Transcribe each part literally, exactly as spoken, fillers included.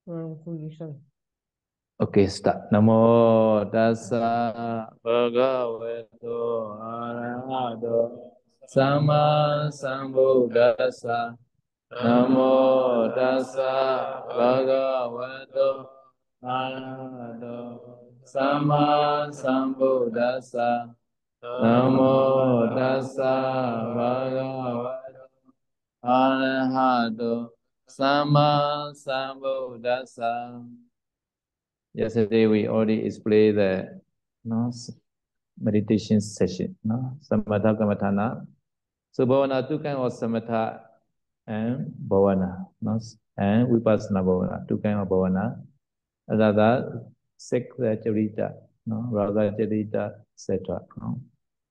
Okay, start. Namo tassa bhagavato arahato sama sambuddhassa. Namo tassa bhagavato arahato sama sambuddhassa. Namo tassa bhagavato arahato sama sambuddhassa. Yesterday we already explained the no, meditation session, no, samatha kamatana. So bhavana, two kinds of samatha and bhavana, no, and vipassana bhavana, two kinds of bhavana. Another sekta charita, no, raga charita, et cetera. No.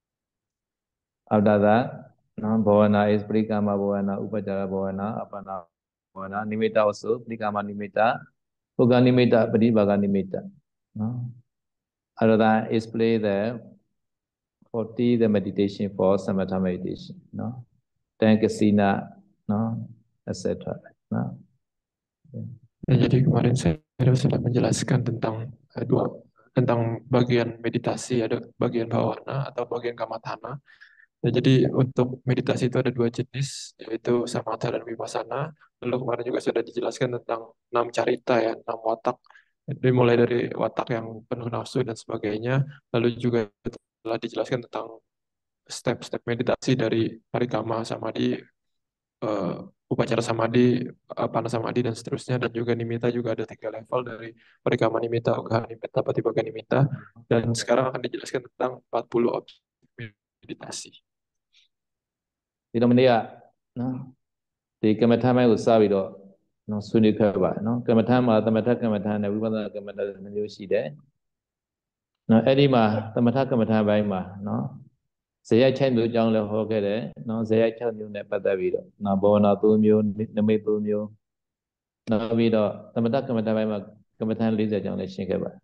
After that, no, bhavana is parikama bhavana, upachara bhavana, apana bhavana, nimitta also, parikama nimitta, bhoga nimitta, pratibhaga nimitta. No. Other than explain the forty the meditation for samatha meditation, no, then kasina, no, et cetera. No. Ya, jadi kemarin saya sudah menjelaskan tentang eh, dua tentang bagian meditasi, ada bagian bhavana atau bagian kamathana. Ya, jadi untuk meditasi itu ada dua jenis, yaitu samatha dan vipassana. Lalu kemarin juga sudah dijelaskan tentang enam carita ya, enam watak. Jadi mulai dari watak yang penuh nafsu dan sebagainya. Lalu juga telah dijelaskan tentang step-step meditasi dari parikama samadhi, eh, upacara samadhi, apana samadhi dan seterusnya, dan juga nimitta juga ada tiga level dari parikama nimitta, ugaha nimitta, patibhaga nimitta, dan sekarang akan dijelaskan tentang empat puluh objek meditasi. Tidak mendia, no, di kamatha mai usaha itu, no, suni kerba, no, kamatha ma tamatha kamatha na vipassana kamatha na yosi de, no, edi ma tamatha kamatha bai ma, no. Saya cai tu jangan le ho ke de, no, saya cai tu ne pada bido, no, bhavana tu myo, nami tu myo, no, bido tamatha kamatha bai ma kamatha lisa jangan le shin ke ba.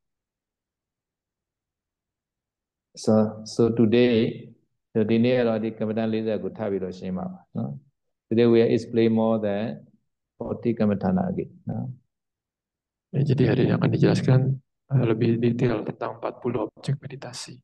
So, so today, so today already Kamathan Lisa could have it Shima. No? Today we explain more than forty Kamathana again. No? Ya, jadi hari ini akan dijelaskan eh, lebih detail tentang empat puluh objek meditasi.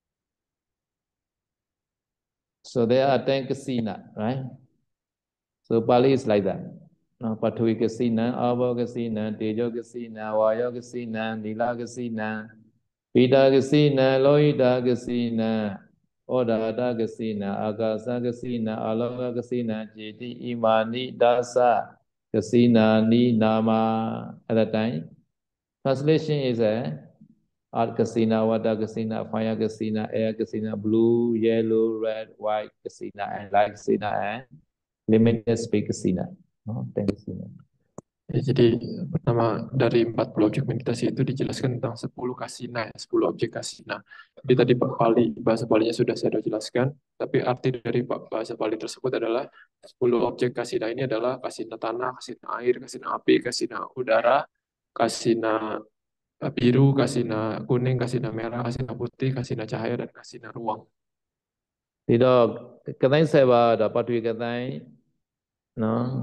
So there are ten kasina, right? So Pali is like that. No, Pathui kasina, Avo kasina, Tejo kasina, Vayo kasina, Nila kasina, Pita kasina, Lohita kasina, Odhata kasina, Akasa kasina, Aloka kasina, Jiti imani dasa kasina ni nama. At that time, translation is a art casino, water casino, fire casino, air casino, blue, yellow, red, white casino, and light casino, and limited space casino. No, ten casino. Ya, jadi pertama dari empat puluh objek meditasi itu dijelaskan tentang sepuluh kasina, ya, sepuluh objek kasina. Jadi tadi Pak Pali, bahasa Palinya sudah saya jelaskan, tapi arti dari bahasa Pali tersebut adalah sepuluh objek kasina ini adalah kasina tanah, kasina air, kasina api, kasina udara, kasina biru, kasina kuning, kasina merah, kasina putih, kasina cahaya, dan kasina ruang. Thì đó cáiတိုင်းsẽ vào đó bắt cáiတိုင်းnó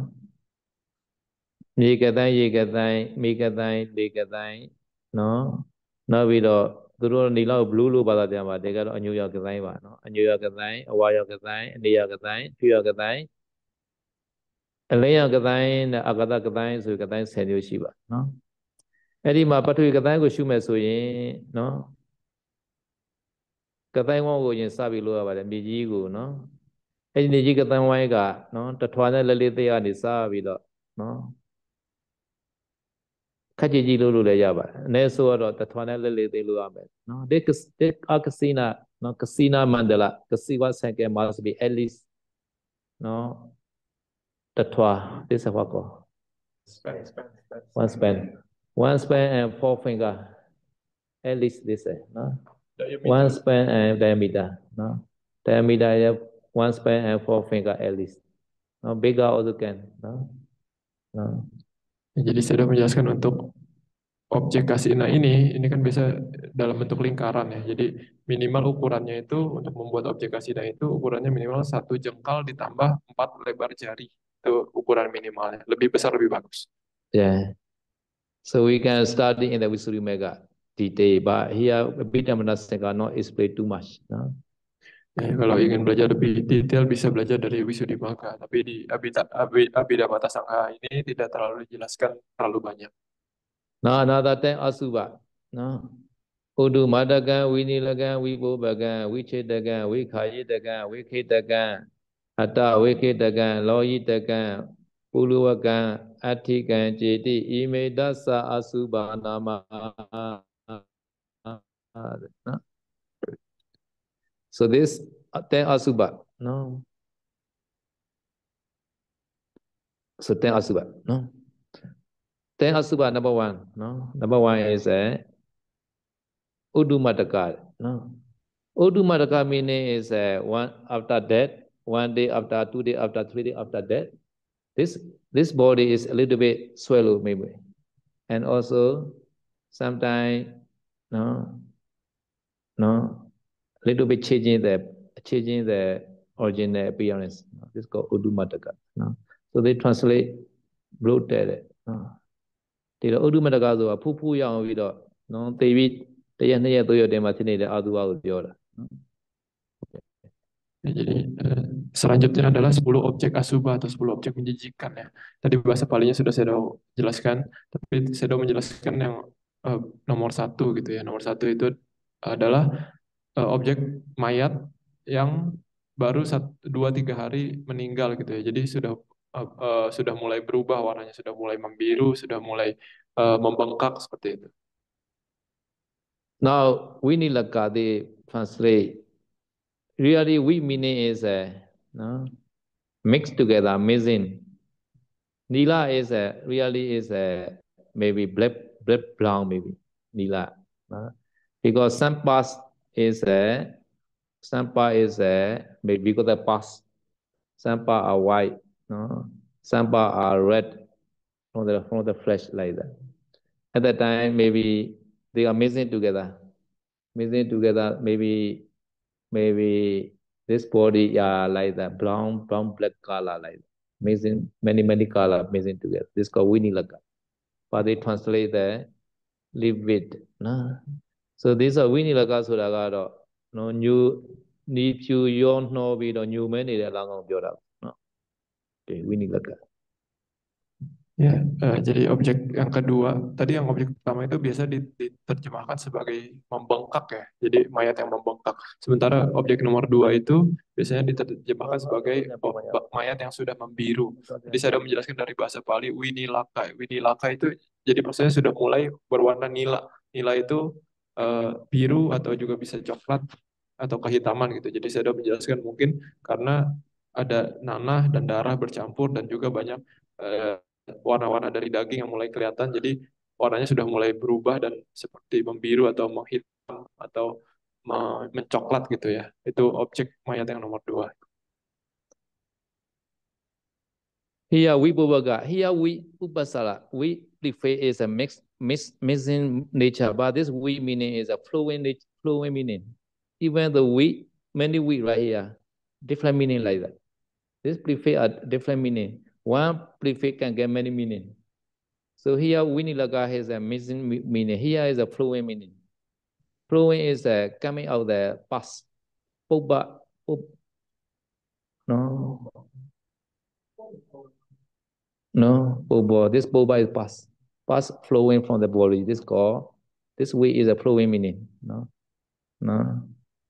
mi cáiတိုင်းgì cáiတိုင်းmi cáiတိုင်းđi cáiတိုင်းnó nó vì đó tôi nói đi là blue blue bao giờ mà để cái đó anh yêu cáiတိုင်းmà nó anh yêu cáiတိုင်းaway cáiတိုင်းanh yêu cáiတိုင်းyêu cáiတိုင်းanh lấy cáiတိုင်းlà agada cáiတိုင်းrồi cáiတိုင်းsẽ điều gì vậy nóအဲ့ဒီမှာပထဝီကတိုင်းကိုရှုမဲ့ဆိုရင်နော်ကတိုင်းဝေါကိုရင်စပြီးလို့ရပါတယ်မြေကြီးကိုနော်အဲ့ဒီမြေကြီးကတိုင်းဝိုင်းကနော်တထွာနဲ့လက်လေးသေးကနေစပြီးတော့နော်ခက်ကြည့်ကြည့်လို့လို့လည်းရပါတယ်အနည်းဆိုတော့တထွာနဲ့လက်လေးသေးလို့ရမယ်နော်ဒီဒီအကစီနာနော်ကစီနာမန္တလာကစီဝါဆန်ကဲ must be at least နော်တထွာ this is what call Span, span, span. one span one span and four finger at least this is no one span and diameter no diameter is one span and four finger at least no bigger also can no no Ya, jadi saya sudah menjelaskan untuk objek kasina ini, ini kan bisa dalam bentuk lingkaran ya. Jadi minimal ukurannya itu untuk membuat objek kasina itu ukurannya minimal satu jengkal ditambah empat lebar jari. Itu ukuran minimalnya. Lebih besar lebih bagus. yeah So we can study in the Visuddhimagga detail, but here Abhidhamma not explain too much. No? Ya, kalau ingin belajar lebih detail bisa belajar dari Visuddhimagga, tapi di Abhidha- Abhi- Abhidhammatasangha ini tidak terlalu dijelaskan terlalu banyak. Now another thing Asubha. No. Udu Madagan, Winilagan, Wibobagan, Wichetagan, Wikhayitagan, Wikhitagan, Hatta Wikhitagan, Loyitagan, Uluwagan, Atigan, Jeti, Ime Dasa Asubha Nama. No? So this ten Asubha. No. So ten Asubha. No. Ten Asubha number one. No. Number one is a uh, Udumataka. No. Udumataka meaning is uh, one after death, one day after, two day after, three day after death. This this body is a little bit swallow maybe, and also sometimes no, no, little bit changing the changing the original appearance. This is called Udumataka. No, so they translate bloated. No, they Udumataka so a poo poo yang we do no they eat they are near to your dematine the adu out the Ya, jadi eh, selanjutnya adalah sepuluh objek asubha atau sepuluh objek menjijikan ya. Tadi bahasa Palinya sudah saya jelaskan, tapi saya menjelaskan yang eh, nomor satu gitu ya. Nomor satu itu adalah eh, objek mayat yang baru satu, dua tiga hari meninggal gitu ya. Jadi sudah eh, eh, sudah mulai berubah warnanya, sudah mulai membiru, sudah mulai eh, membengkak seperti itu. Now Vinilaka they translate. Really, we meaning is a uh, no, mixed together, amazing. Nila is a uh, really is a uh, maybe black black brown maybe Nila, no? Because some parts is a uh, some part is a uh, maybe because the parts some part are white, no, some part are red from the from the flesh like that. At that time maybe they are mixing together, mixing together maybe. Maybe this body, yeah, like that, brown, brown, black color, like that. Mixing many, many color mixing together. This is called Vinilaka. But they translate the live with. No? So these are Vinilaka Sudagado. No, new, ni pyu yon no be no new many lang biora. No. Okay, Vinilaka. Ya, eh, jadi objek yang kedua, tadi yang objek pertama itu biasa diterjemahkan sebagai membengkak ya, jadi mayat yang membengkak. Sementara objek nomor dua itu biasanya diterjemahkan sebagai mayat yang sudah membiru. Jadi saya sudah menjelaskan dari bahasa Pali, winilaka. Winilaka itu jadi maksudnya sudah mulai berwarna nila. Nila itu eh, biru atau juga bisa coklat atau kehitaman gitu. Jadi saya sudah menjelaskan mungkin karena ada nanah dan darah bercampur dan juga banyak eh, warna-warna dari daging yang mulai kelihatan, jadi warnanya sudah mulai berubah dan seperti membiru atau menghitam atau mencoklat gitu ya. Itu objek mayat yang nomor dua. Here we bubaga, here we upasala, we prefer is a mixed, mixed, mixing nature, but this we meaning is a flowing, flowing meaning. Even the we, many we right here, different meaning like that. This prefer a different meaning. One prefix can get many meaning. So here Winilaga has a missing meaning. Here is a flowing meaning. Flowing is uh, coming out the past. Boba, no, no, boba. This boba is past. Past flowing from the body. This called. This way is a flowing meaning. No, no.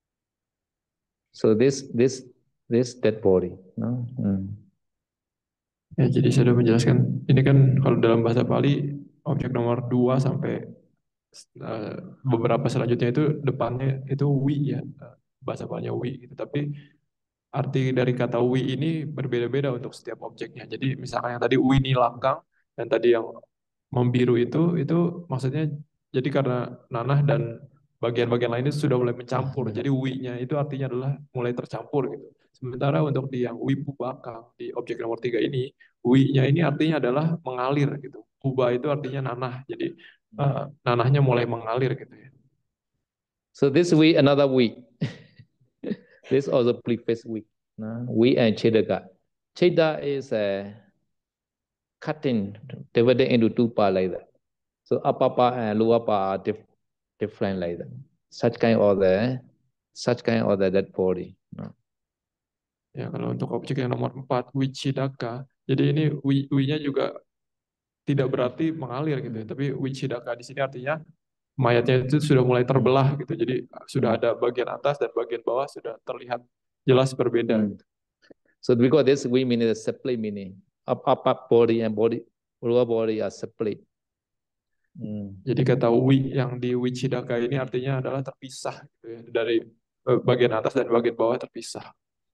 So this this this dead body. No. Hmm. Ya, jadi saya sudah menjelaskan, ini kan kalau dalam bahasa Pali, objek nomor dua sampai uh, beberapa selanjutnya itu depannya itu wi ya, bahasa Palinya wi gitu. Tapi arti dari kata wi ini berbeda-beda untuk setiap objeknya. Jadi misalkan yang tadi wi nilakang dan tadi yang membiru itu, itu maksudnya jadi karena nanah dan bagian-bagian lain itu sudah mulai mencampur. Jadi wi-nya itu artinya adalah mulai tercampur gitu. Sementara untuk di yang wi pubakang, di objek nomor tiga ini, wi-nya ini artinya adalah mengalir gitu. Puba itu artinya nanah, jadi uh, nanahnya mulai mengalir gitu ya. So this wi another wi. This also preface wi. No? Wi and Chedaka. Cheda is a cutting, divided into two parts like that. So upper part and lower part are diff different like that. Such kind of the such kind of the dead body. No? Ya, kalau untuk objek yang nomor empat, wichidaka. Jadi ini wi, wi-nya juga tidak berarti mengalir gitu ya, tapi wichidaka di sini artinya mayatnya itu sudah mulai terbelah gitu. Jadi sudah ada bagian atas dan bagian bawah sudah terlihat jelas berbeda. Hmm. So because this we mean is separate meaning. Up, upper body and body lower body are separate. Hmm. Jadi kata wi yang di wichidaka ini artinya adalah terpisah gitu ya, dari eh, bagian atas dan bagian bawah terpisah.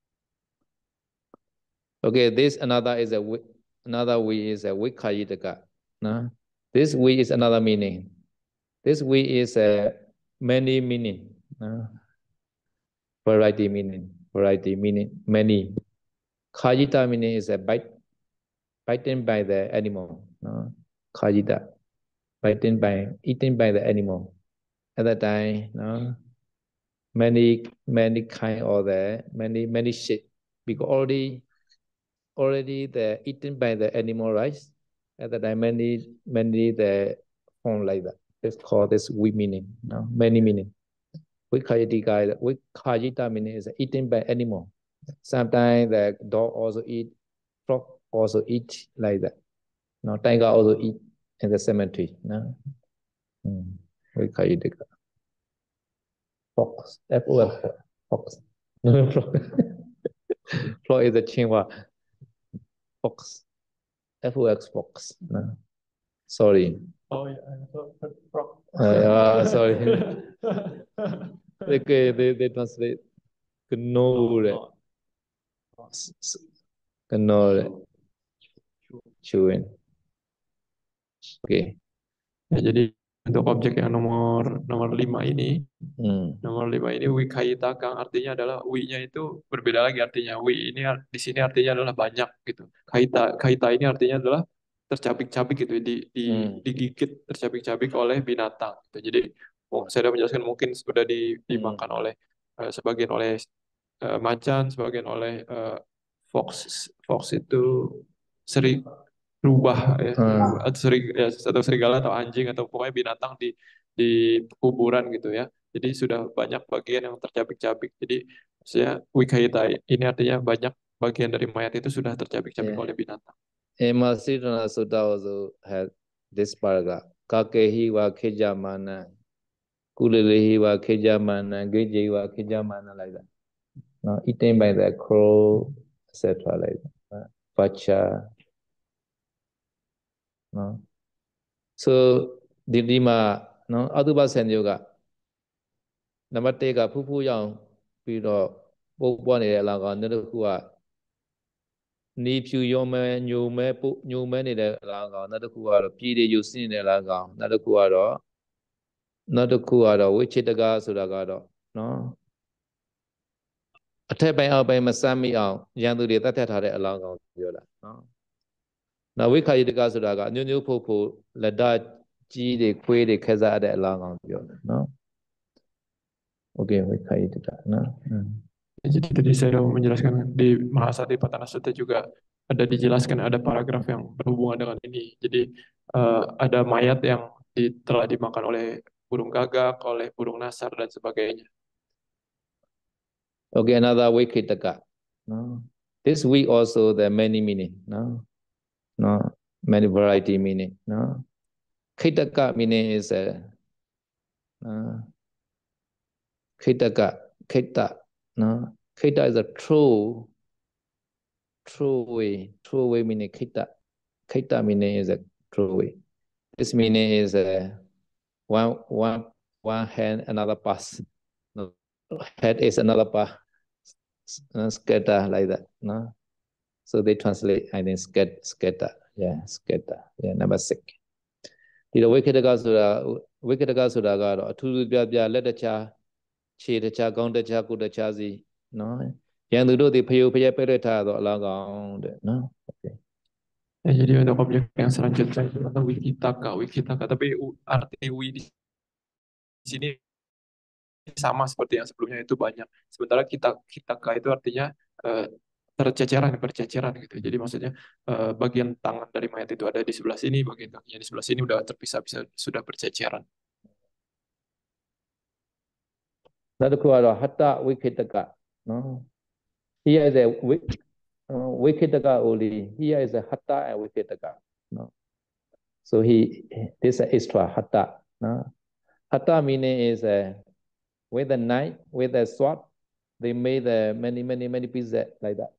Okay, this another is a another we is a vikayitaka. No? This we is another meaning. This we is a many meaning. No? Variety meaning. Variety meaning many. Kayita meaning is a bite, bitten by the animal. No? Kayita, bitten by, eaten by the animal. At that time, no? Many, many kind of the many, many shit. Because already, already the eaten by the animal, right? At that time, many, many the form like that. It's called this we meaning. No? Many meaning. Vikayita, Vikayita meaning is eaten by animal. Sometimes the dog also eat, frog also eat like that. No, tiger also eat in the cemetery. No, hmm. Vikayita. Fox, F O X, fox. No, frog. Frog is a chingwa. Fox, F O X, fox. No, sorry. Oh ya, frog. Uh, yeah, sorry. they, they, they translate Gnore. Gnore. Chewing. Oke. Ya, jadi untuk objek yang nomor nomor lima ini, Hmm. nomor lima ini wikaitaka artinya adalah wi-nya itu berbeda lagi artinya. Wi ini ar- di sini artinya adalah banyak gitu. Kaita kaita ini artinya adalah tercabik-cabik gitu, di, di Hmm. digigit tercabik-cabik oleh binatang. Gitu. Jadi oh, saya sudah menjelaskan mungkin sudah di- dimakan oleh eh, sebagian oleh eh, macan, sebagian oleh eh, fox. Fox itu sering rubah ya, Hmm. atau sering ya, atau serigala atau anjing atau pokoknya binatang di di kuburan gitu ya. Jadi sudah banyak bagian yang tercabik-cabik. Jadi saya wikaita ini artinya banyak bagian dari mayat itu sudah tercabik-cabik Yeah. oleh binatang. Emasirana Sutta also has this paragraph. Kakehi wa kejamana, kulelehi wa kejamana, gejehi wa kejamana, like that. No, eaten by the crow, et cetera. Like that. Pacha. No. So, di lima, no, Aduba Senyoga. Number one ကဖူးဖူးရောင်ပြီးတော့ပုတ်ပွားနေတဲ့အလားကောင်နောက်တစ်ခုကနေဖြူရောမဲညိုမဲပုတ်ညိုမဲနေတဲ့အလားကောင်နောက်တစ်ခုကတော့ပြည်တွေယူစင်းနေတဲ့အလားကောင်နောက်တစ်ခုကတော့နောက်တစ်ခုကတော့ဝိချစ်တကားဆိုတာကတော့နော်အထက်ပိုင်းအောက်ပိုင်းမစမ်းမိအောင်ရန်သူတွေတတ်ထက်ထားတဲ့အလားကောင်ပြောတာနော်နောက်ဝိခာယိတကားဆိုတာကအညွန့်ညွန့်ဖို့ဖို့လက်ဒကြီးတွေခွေးတွေခက်စားတဲ့အလားကောင်ပြောတာနော်โอเคဝိခာယိတကားနော် Jadi tadi saya sudah menjelaskan di Mahasatipatthana Sutta juga ada dijelaskan ada paragraf yang berhubungan dengan ini. Jadi eh, ada mayat yang di- telah dimakan oleh burung gagak, oleh burung nasar dan sebagainya. Okay, another Wikitaka. No. This week also there are many meaning. No. No. Many variety meaning. No. Kitaka meaning is a uh, Kitaka. Kita. No. Kita is a true, true way. True way meaning kita. Kita meaning is a true way. This meaning is a one one one hand, another pass. No. Head is another pass. Uh, scatter like that. No. So they translate, I think, scatter, scatter. Yeah, scatter. Yeah, number six. ဒီတော့ဝိခေတကဆိုတာဝိခေတကဆိုတာကတော့အထူးထူးပြပြလက်တခြားခြေတခြားကောင်းတခြားကိုယ်တခြားစီနော်ရန်သူတို့ဒီဖယုဖယပဲရထားတော့အလားကောင်တဲ့နော် Okay. Ya, jadi untuk objek yang selanjutnya itu adalah wikitaka, wikitaka. Tapi u- arti wi di sini sama seperti yang sebelumnya itu banyak. Sementara kita kitaka itu artinya eh, terceceran, berceceran gitu. Jadi maksudnya eh, bagian tangan dari mayat itu ada di sebelah sini, bagian kakinya di sebelah sini udah terpisah, bisa sudah berceceran. Lalu keluar hatta wikitaka. No, here is a wik, uh, wikitaka only. Here is a hatta and wikitaka. No, so he this is extra hatta. No, hatta meaning is a with a knife, with a sword, they made uh, many, many, many pieces like that.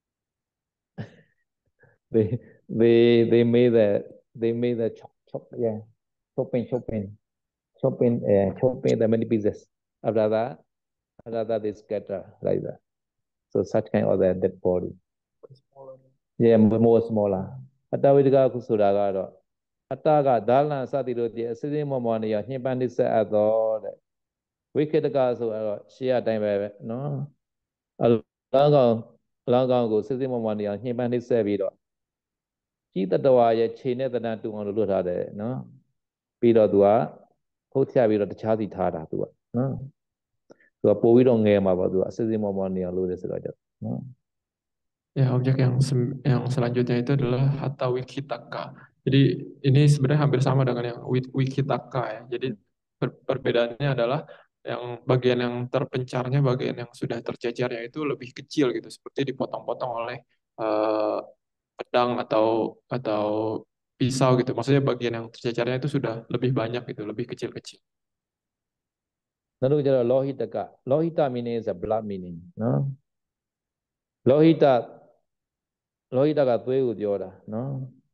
They they they made the they made the chop chop yeah chopping chopping chopping uh, chopping the many pieces. After that, after that they scatter like that. So such kind of the dead body. Yeah, more smaller. Atta vidika kusuraကတော့အတ္တကဒါလန်စသည်တို့တည်းအစစ်စစ်မော်မော်နေရညှဉ်းပန်းနှိစက်အပ်သောတဲ့ဝိခေတကဆိုတော့ရှေးအတိုင်းပဲပဲနော်အလောင်းကောင်အလောင်းကောင်ကိုစစ်စစ်မော်မော်နေရညှဉ်းပန်းနှိစက်ပြီးတော့ကြီးတတော်ရဲ့ခြေနဲ့တဏ္ဍတူအောင်လို့လွတ်ထားတယ်နော်ပြီးတော့သူကဖုတ်ချပြီးတော့တခြားစီထားတာသူကနော်သူကပို့ပြီးတော့ငယ်မှာပေါ့သူကအစစ်စစ်မော်မော်နေအောင်လို့တယ်ဆိုတော့နော် Ya, objek yang sem- yang selanjutnya itu adalah hatta wikitaka. Jadi ini sebenarnya hampir sama dengan yang wi- wikitaka ya. Jadi per- perbedaannya adalah yang bagian yang terpencarnya, bagian yang sudah tercecernya itu lebih kecil gitu, seperti dipotong-potong oleh eh, pedang atau atau pisau gitu. Maksudnya bagian yang tercecernya itu sudah lebih banyak gitu, lebih kecil-kecil. နောက်တစ်ခုကျတော့လောဟိတကလောဟိတ meaning is a blood meaning နော်လောဟိတလောဟိတကသွေးကိုပြောတာနော်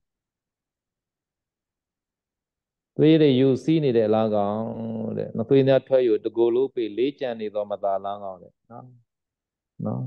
သွေးတွေယူစီးနေတဲ့အလားကောင်တဲ့နော်သွေးများထွက်ယူတကိုယ်လုံးပေလေးကြံနေသောမသာလန်းကောင်တဲ့နော်နော်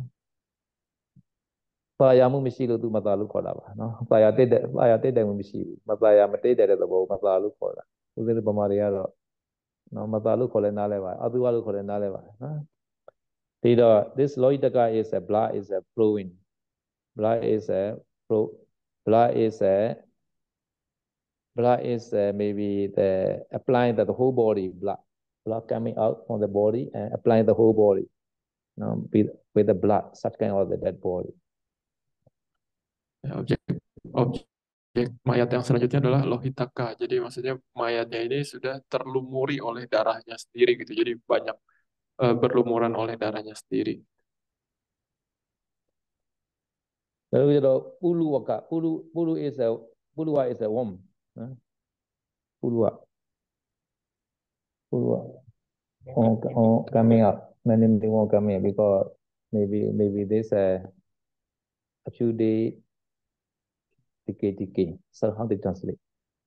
ပါရမှုမရှိလို့သူမသာလို့ခေါ်တာပါနော်ပါရတိတ်တဲ့ပါရတိတ်တယ်မှုမရှိဘူးမပါရမတိတ်တဲ့သဘောမသာလို့ခေါ်တာဦးဇင်းတို့ဗမာတွေကတော့နော်မသာလို့ခေါ်လဲနားလဲပါအတုဝလို့ခေါ်လဲနားလဲပါနော်ဒီတော့ this loitaka is a blood is a flowing blood is a flow blood is a blood is uh, maybe the applying the, the whole body blood blood coming out from the body and applying the whole body you know, with, with the blood such kind of the dead body. Ya, objek objek mayat yang selanjutnya adalah lohitaka. Jadi maksudnya mayatnya ini sudah terlumuri oleh darahnya sendiri gitu. Jadi banyak eh, berlumuran oleh darahnya sendiri. Lalu kita pulu waka pulu pulu is a pulu is a worm. Huh? Pulu pulu oh, oh, coming up. Many many more coming up because maybe maybe this uh, a few days decay decay. So how to translate?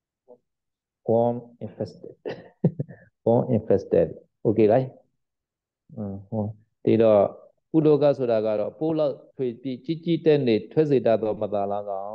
Worm infested. Worm infested. Okay, right? Uh, ဒီတော့ပုလောကဆိုတာကတော့ပိုးလောက်ထွေပြီးကြီးကြီးတဲ့နေထွက်စေတတ်သောမသာလားကောင်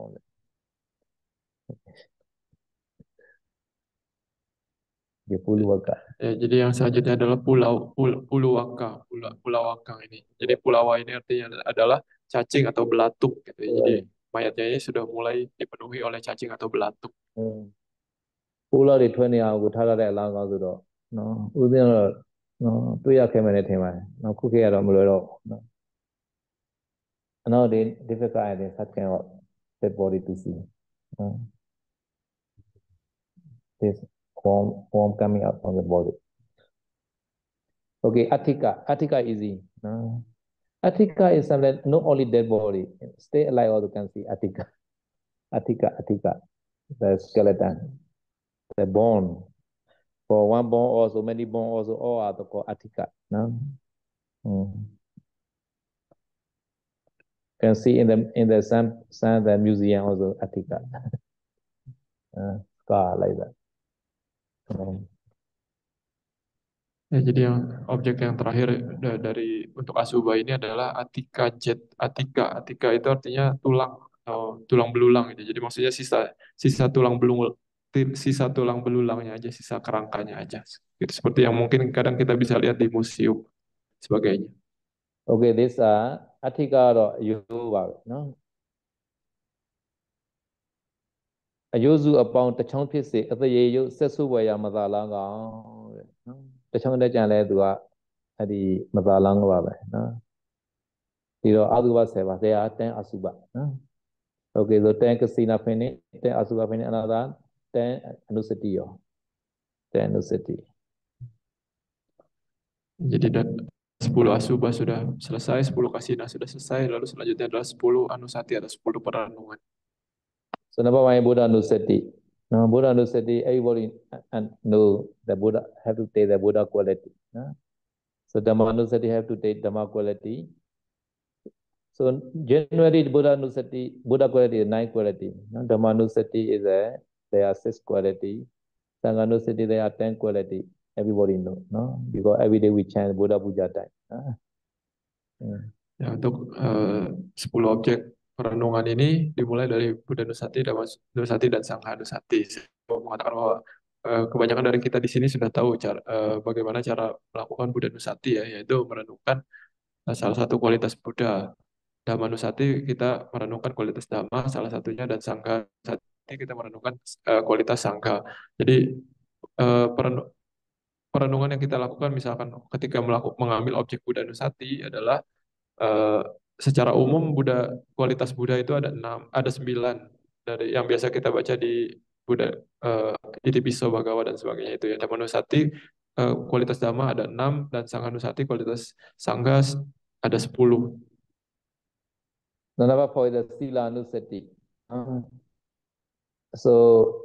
တဲ့ဒီပုလောက Ya, jadi yang selanjutnya adalah pulau pul, puluwaka, pulau pulawaka ini. Jadi pulawa ini artinya adalah cacing atau belatuk gitu. Jadi mayatnya ini sudah mulai dipenuhi oleh cacing atau belatuk. ပိုးလောက်တွေထွက်နေအောင်ကိုထားရတဲ့အလားကောင်ဆိုတော့နော်ဥစဉ်တော့နော်တွေ့ရခဲ့မယ်နဲ့ထင်ပါတယ်နော်ခုခေတ်ကတော့မလွယ်တော့ဘူးနော် nowadays difficult I think such kind of dead body to see uh, this form form coming out from the body okay Attika Attika easy uh, Attika is something not only dead body stay alive also can see Attika Attika Attika the skeleton the bone for one bone also many bone also all are called Attika no mm. Can see in the in the some some the museum also Attika uh, scar like that um, Ya, jadi yang objek yang terakhir da- dari untuk Asuba ini adalah Atika Jet. Atika, Atika itu artinya tulang atau tulang belulang gitu. Jadi maksudnya sisa sisa tulang belung ti- sisa tulang belulangnya aja, sisa kerangkanya aja. Gitu seperti yang mungkin kadang kita bisa lihat di museum sebagainya. okay this are Attika တော့အယိုးပါပဲနော်အယိုးစုအပေါင်းတစ်ချောင်းဖြစ်စေအသရေယုတ်ဆက်ဆုပ်ဝယ်ရမသာလားကောင်တဲ့နော်တစ်ချောင်းတည်းကြံလဲသူကအဲ့ဒီမသာလားကပါပဲနော် Thì đó Asuba seven, there are ten Asuba. Huh? Okay, so ten kasina finish, ten Asuba finish, another ten Anusati. ten Anusati. Jadi dan sepuluh Asubha sudah selesai, sepuluh Kasina sudah selesai, lalu selanjutnya adalah sepuluh Anusati atau sepuluh perenungan. So number one, Buddha Anusati. Now, Buddha Anusati, everybody know the Buddha have to take the Buddha quality. Huh? So Dhamma Anusati have to take Dhamma quality. So generally, Buddha Anusati, Buddha quality is nine quality. No? Dhamma Anusati is a, there are six quality. Sangha Anusati, there are ten quality. Everybody know, no? Because every day we chant Buddha Puja time. Huh? Hmm. Ya, untuk uh, sepuluh objek perenungan ini dimulai dari Buddha Nusati, Dhamma Nusati, dan Sangha Nusati. Saya mau mengatakan bahwa uh, kebanyakan dari kita di sini sudah tahu cara, uh, bagaimana cara melakukan Buddha Nusati, ya, yaitu merenungkan uh, salah satu kualitas Buddha. Dhamma Nusati kita merenungkan kualitas Dhamma salah satunya, dan Sangha Nusati kita merenungkan uh, kualitas Sangha. Jadi uh, perenung, perenungan yang kita lakukan misalkan ketika melakukan mengambil objek Buddha Nusati adalah uh, secara umum Buddha, kualitas Buddha itu ada enam, ada sembilan dari yang biasa kita baca di Buddha uh, Itipiso Bhagawa dan sebagainya itu ya. Dhamma Nusati uh, kualitas Dhamma ada enam, dan Sangha Nusati kualitas Sangha ada sepuluh. The number four is the Sila Anusati. Uh, so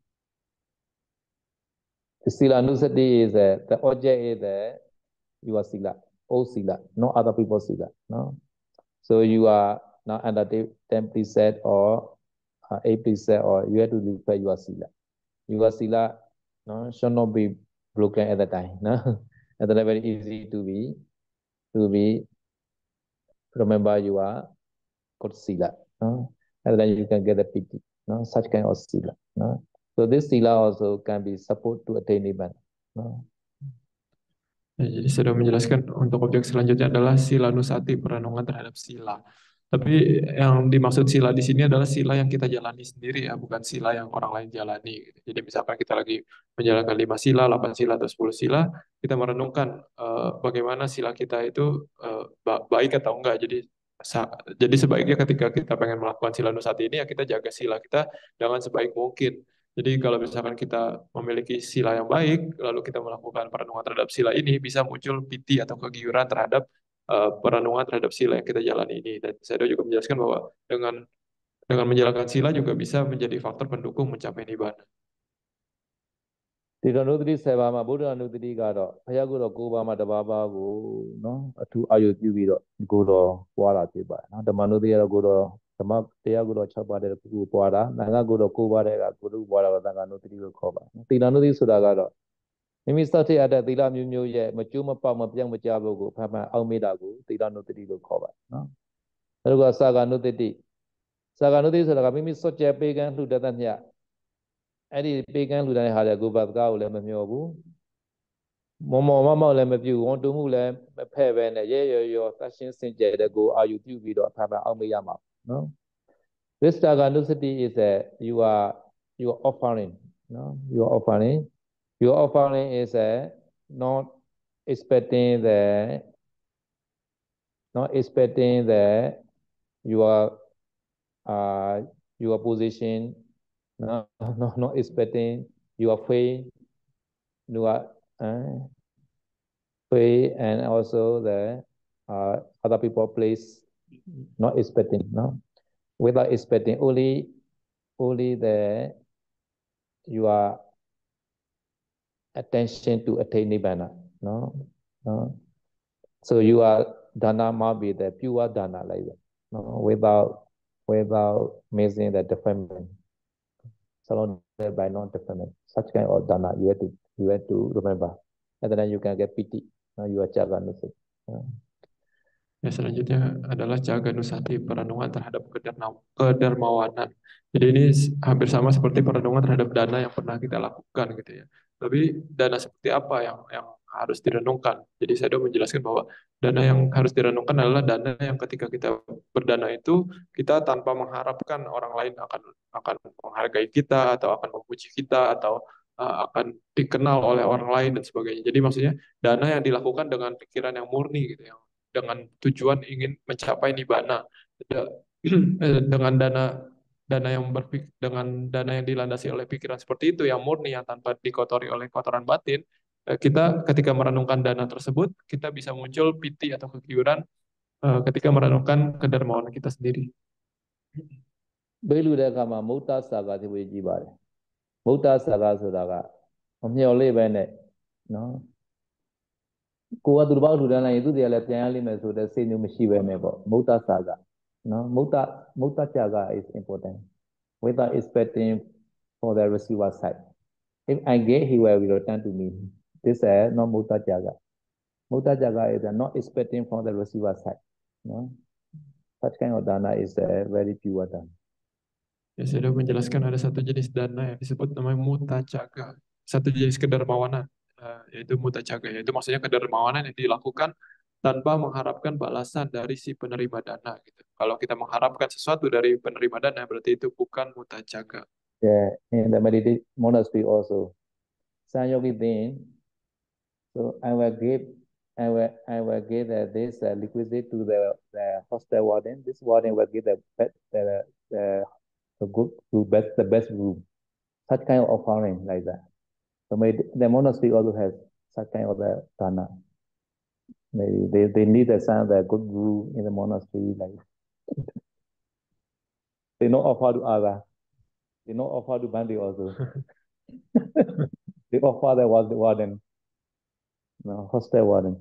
the Sila Anusati is a, the object is a, your Sila, old Sila, no other people's Sila. No? So you are not under ten preset or uh, eight preset, or you have to repair your Sila. Your Sila no, should not be broken at the time. No? At the very easy to be, to be, remember you are good Sila. No? And then you can get a pity. No? Such kind of Sila. No? So this Sila also can be support to attain Nibbana. No? Ya, jadi saya sudah menjelaskan untuk objek selanjutnya adalah Sila Nusati, perenungan terhadap sila. Tapi yang dimaksud sila di sini adalah sila yang kita jalani sendiri ya, bukan sila yang orang lain jalani. Jadi misalkan kita lagi menjalankan lima sila, delapan sila, atau sepuluh sila, kita merenungkan uh, bagaimana sila kita itu uh, baik atau enggak. Jadi jadi sebaiknya ketika kita pengen melakukan Sila Nusati ini ya kita jaga sila kita dengan sebaik mungkin. Jadi kalau misalkan kita memiliki sila yang baik, lalu kita melakukan perenungan terhadap sila ini, bisa muncul piti atau kegiuran terhadap uh, perenungan terhadap sila yang kita jalani ini. Dan saya juga menjelaskan bahwa dengan dengan menjalankan sila juga bisa menjadi faktor pendukung mencapai nibbana. Di Nutri Seva Buddha Nutri Gado, Payagudo Kuba Madababa go, no, to Ayu Yubido, Gudo, Wala Tiba, the Manudia Gudo, the Mak Tiagudo Chapa de Kupada, Nagagudo Kuba de Guru, whatever the Nutri Koba. Tinanudi Sudagado. Mimi started at the Tila Mu Ye, Machuma Pama Piang Majago, Pama Almedago, Tila Nutri Koba. No? There was Saga Nutri. Saga Nutri Sudaga, Mimi such a pagan who doesn't hear. အဲ့ဒီပေကန်းလူတိုင်းဟာလည်းကိုယ်ဘာစကားကိုလည်းမမျှော်ဘူးမောမောမောမောလည်းမပြုဝန်တူမှုလည်းမဖဲ့ပဲနဲ့ရဲရဲရောသတ်ရှင်းစင်ကြယ်တဲ့ကိုအာယူပြုပြီးတော့အဖဖအောင်မရမှာနော် This Taganusati is a you are you are offering no you are offering your offering is a not expecting the not expecting the your uh your position. No, no, not expecting your faith, your uh, faith, and also the uh, other people place. Not expecting, no, without expecting, only, only the your attention to attain nibbana, no, no. So you are dana might be the pure dana like that, no, without, without missing the defilement. Surrounded by non-definite. Such kind of dana you have to you have to remember, and then you can get piti. Now you are Jaganusati. Ya, selanjutnya adalah Jaga Nusati, perenungan terhadap kedermawanan. Jadi ini hampir sama seperti perenungan terhadap dana yang pernah kita lakukan gitu ya. Tapi dana seperti apa yang yang harus direnungkan? Jadi saya sudah menjelaskan bahwa dana yang harus direnungkan adalah dana yang ketika kita berdana itu kita tanpa mengharapkan orang lain akan akan menghargai kita atau akan memuji kita atau uh, akan dikenal oleh orang lain dan sebagainya. Jadi maksudnya dana yang dilakukan dengan pikiran yang murni gitu ya. dengan tujuan ingin mencapai nibbana. Dengan dana dana yang berpik dengan dana yang dilandasi oleh pikiran seperti itu yang murni yang tanpa dikotori oleh kotoran batin, eh, kita ketika merenungkan dana tersebut kita bisa muncul piti atau kegiuran eh, ketika merenungkan kedermawanan kita sendiri. ဘေးလူတဲ့အခါမှာမုဒ္ဒစာကသိဝေကြည့်ပါတယ်မုဒ္ဒစာကဆိုတာကမမျော်လင့်ပဲနဲ့နော်ကိုကသူတစ်ပေါက်ထူတန်းလိုက်ရင်သူတည်းလည်းပြန်ရလိမ့်မယ်ဆိုတဲ့စိတ်မျိုးမရှိပဲနဲ့ပေါ့မုဒ္ဒစာကနော်မုဒ္ဒမုဒ္ဒကြက is important without expecting for the receiver side if I get he will return to me this is not mudda jaga mudda jaga is not expecting from the receiver side no such kind of dana is a very pure dana. Ya, saya sudah menjelaskan ada satu jenis dana yang disebut namanya mutacaga. Satu jenis kedermawanan, eh, yaitu mutacaga. Yaitu maksudnya kedermawanan yang dilakukan tanpa mengharapkan balasan dari si penerima dana. Gitu. Kalau kita mengharapkan sesuatu dari penerima dana, berarti itu bukan mutacaga. Yeah, in the meditation monastery also, Sanyogi then, so I will give, I will, I will give uh, this uh, liquidity to the, the hostel warden. This warden will give the the, the the good to best the best room, such kind of offering like that. So maybe the monastery also has such kind of the dana. Maybe they, they need a son the good guru in the monastery like they not offer to other, they not offer to Bandi also. They offer the warden, no, hostel warden.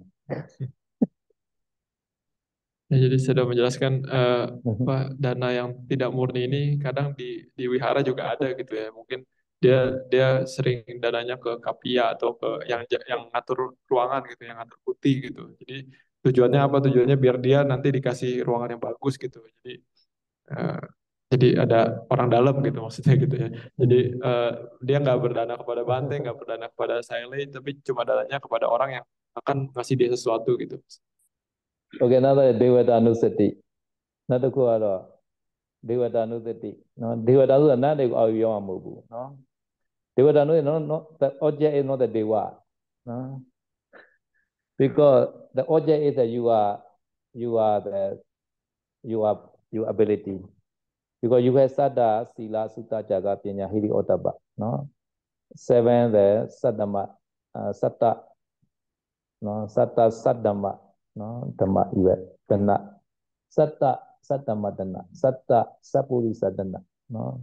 Ya, jadi saya sudah menjelaskan eh, apa, dana yang tidak murni ini kadang di di wihara juga ada gitu ya. Mungkin dia dia sering dananya ke kapia atau ke yang yang ngatur ruangan gitu, yang ngatur putih gitu. Jadi tujuannya apa? Tujuannya biar dia nanti dikasih ruangan yang bagus gitu. Jadi eh, jadi ada orang dalam gitu maksudnya gitu ya. Jadi eh, dia nggak berdana kepada Bante, nggak berdana kepada Sailei, tapi cuma dananya kepada orang yang akan ngasih dia sesuatu gitu. Okay, now the Devatanusati. Now the Kuara Devatanusati. No, Devatanu is not the Aviyamubu. No, Devatanu is not, not the object is not the Deva. No, because the object is that you are you are the you are your ability. Because you have Sada, Sila, Sutta, Jaga, Pinya, Hiri, Otaba. No, seven the Sadama, uh, Satta, no, Satta, Sadama, no, Dhamma, you have Dana, Satta, Sattama Dana, Satta, Sapuri Sadana, no,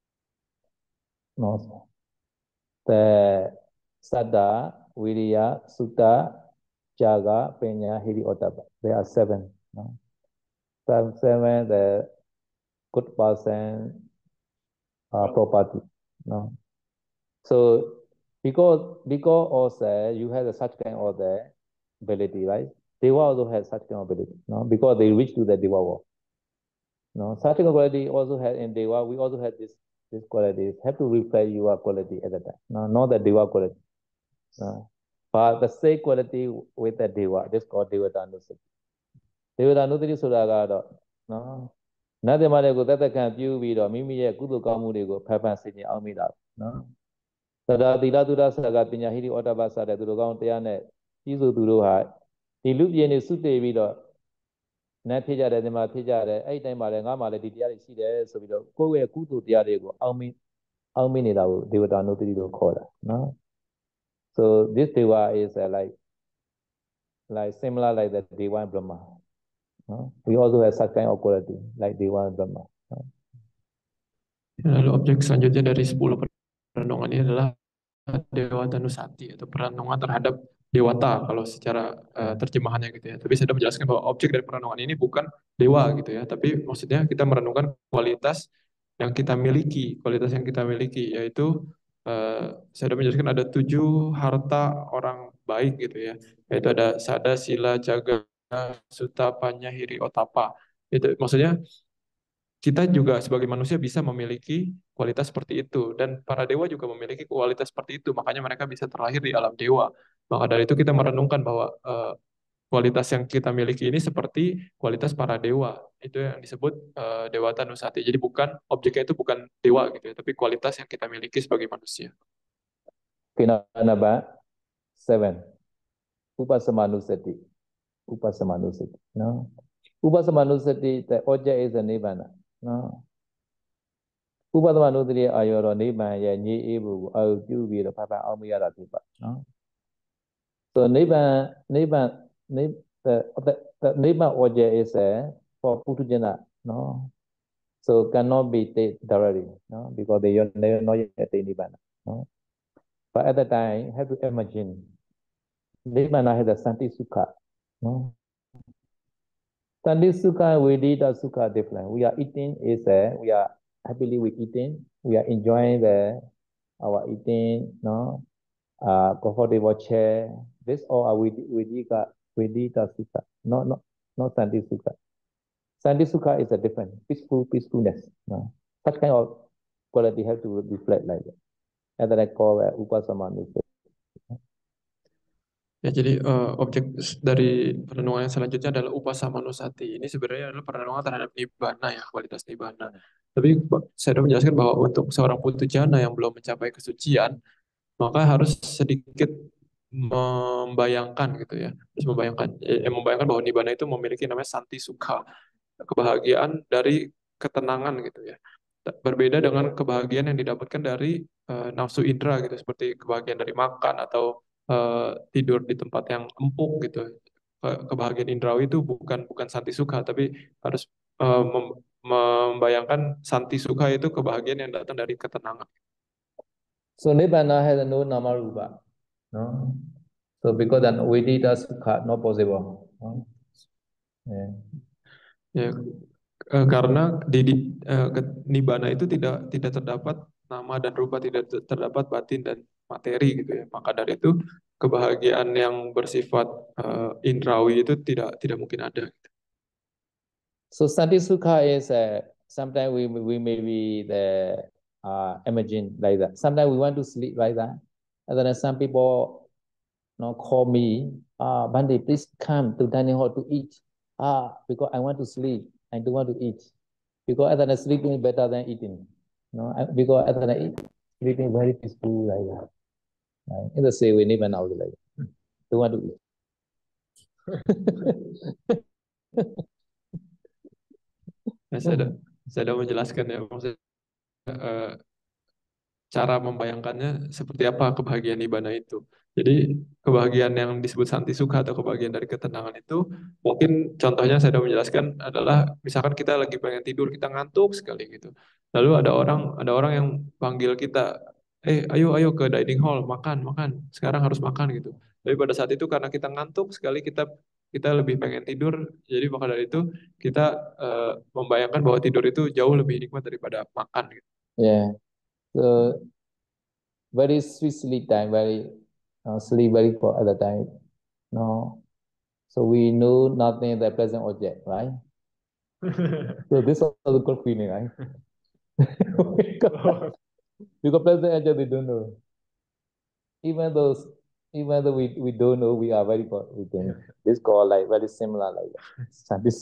no, the Sada, Viriya, Sutta, Jaga, Pinya, Hiri, Otaba. There are seven. No, seven, seven the good person, uh, property. No. So because because also you have such kind of the ability, right? Deva also has such kind of ability, no? Because they reach to the Deva world. No, such kind of quality also has in Deva. We also have this this qualities. Have to reflect your quality at the time. No, not the Deva quality. No. But the same quality with the Deva. This called Devatanusati. Devatanusatiဆိုတာကတော့နော်နတ်သမารတွေကိုတသက်ခံပြုပြီးတော့မိမိရဲ့ကုသိုလ်ကောင်းမှုတွေကိုဖန်ဖန်ဆင်ခြင်အောင်မိတာနော်သဒ္ဒါသီလသုဒ္ဓဆရာကပညာဟိရိဩတ္တပစတဲ့သူတို့ကောင်းတရားနဲ့ကြီးစုသူတို့ဟာဒီလူပြင်းနေစုတည်ပြီးတော့နတ်ဖြစ်ကြတယ်ဒီမှာဖြစ်ကြတယ်အဲ့ဒီတိုင်းမှာလည်းငါမှလည်းဒီတရားတွေရှိတယ်ဆိုပြီးတော့ကိုယ့်ရဲ့ကုသိုလ်တရားတွေကိုအောင်မိအောင်မိနေတာကိုဒေဝတာနုတ္တိလို့ခေါ်တာနော် so this deva is uh, like like similar like the deva and Brahma. No? We also have such kind of quality like Deva and Brahma. No? Lalu objek selanjutnya dari sepuluh perenungan ini adalah Dewatanusati atau perenungan terhadap dewata kalau secara uh, terjemahannya gitu ya. Tapi saya sudah menjelaskan bahwa objek dari perenungan ini bukan dewa gitu ya, tapi maksudnya kita merenungkan kualitas yang kita miliki, kualitas yang kita miliki yaitu uh, saya sudah menjelaskan ada tujuh harta orang baik gitu ya, yaitu ada sada, sila, jaga, sutta, panya, hiri, otapa. Itu maksudnya kita juga sebagai manusia bisa memiliki kualitas seperti itu dan para dewa juga memiliki kualitas seperti itu, makanya mereka bisa terlahir di alam dewa. Maka dari itu kita merenungkan bahwa uh, kualitas yang kita miliki ini seperti kualitas para dewa, itu yang disebut uh, Dewatanusati. Jadi bukan objeknya itu bukan dewa gitu ya, tapi kualitas yang kita miliki sebagai manusia. Number seven, Upasamanusati. Upasamanusati. No? Upasamanusati, the object is a nibbana. No? Upasamanusati ayoro nibbana ya ni ebu au jubi the papa almiyara tipa. No? So nibbana, nibbana, nib, the, the, the nibbana object is a for Putujana. No? So cannot be taken directly, no? Because they are not yet at nibbana. No? But at the time, have to imagine nibbana has a santi sukha. No? Santi sukha and vedita sukha are different. We are eating is a we are happily we eating. We are enjoying the our eating, no, uh, comfortable chair. This all are vedita vedita sukha. Not not not santi sukha. Santi sukha is a different peaceful peacefulness. No? Such kind of quality have to reflect like that. And then I call uh, upasamanusati. Ya, jadi eh, objek dari perenungan yang selanjutnya adalah upasamanusati. Ini sebenarnya adalah perenungan terhadap nibbana ya, kualitas nibbana. Tapi saya sudah menjelaskan bahwa untuk seorang putujana yang belum mencapai kesucian, maka harus sedikit membayangkan gitu ya, harus membayangkan, eh, membayangkan bahwa nibbana itu memiliki namanya santi sukha, kebahagiaan dari ketenangan gitu ya. Berbeda dengan kebahagiaan yang didapatkan dari eh, nafsu indera gitu, seperti kebahagiaan dari makan atau eh, tidur di tempat yang empuk gitu. Ke- Kebahagiaan indrawi itu bukan bukan santi sukha, tapi harus eh, mem- membayangkan santi sukha itu kebahagiaan yang datang dari ketenangan. So nibbana has no nama rupa. No? So because then vedita sukha not possible. No? Yeah. Ya, eh, karena di, di eh, ke- nibbana itu tidak tidak terdapat nama dan rupa, tidak ter- terdapat batin dan materi gitu ya. Maka dari itu kebahagiaan yang bersifat eh, indrawi itu tidak tidak mungkin ada. So santi sukha is uh, sometimes we we may be the uh, imagine like that. Sometimes we want to sleep like that. And then some people you know, call me, ah, Bande, please come to dining hall to eat. Ah, because I want to sleep. I don't want to eat. Because other than sleeping is better than eating. No, I- because other than eat, sleeping very peaceful like that. Right? In the same way, even now like that. Don't want to eat. Ya, saya sudah saya sudah menjelaskan ya, maksudnya eh, cara membayangkannya seperti apa kebahagiaan nibbana itu. Jadi kebahagiaan yang disebut santi sukha atau kebahagiaan dari ketenangan itu mungkin contohnya saya sudah menjelaskan adalah misalkan kita lagi pengen tidur, kita ngantuk sekali gitu. Lalu ada orang ada orang yang panggil kita, eh ayo ayo ke dining hall makan makan, sekarang harus makan gitu. Tapi pada saat itu karena kita ngantuk sekali, kita kita lebih pengen tidur, jadi maka dari itu kita eh, membayangkan bahwa tidur itu jauh lebih nikmat daripada makan gitu. Yeah. So very sweet sleep time, very uh, sleep very for other time. No. So we know nothing the present object, right? So this is also good feeling, right? because, because present object we don't know. Even though even though we, we don't know, we are very good. We think this call like very similar like that. This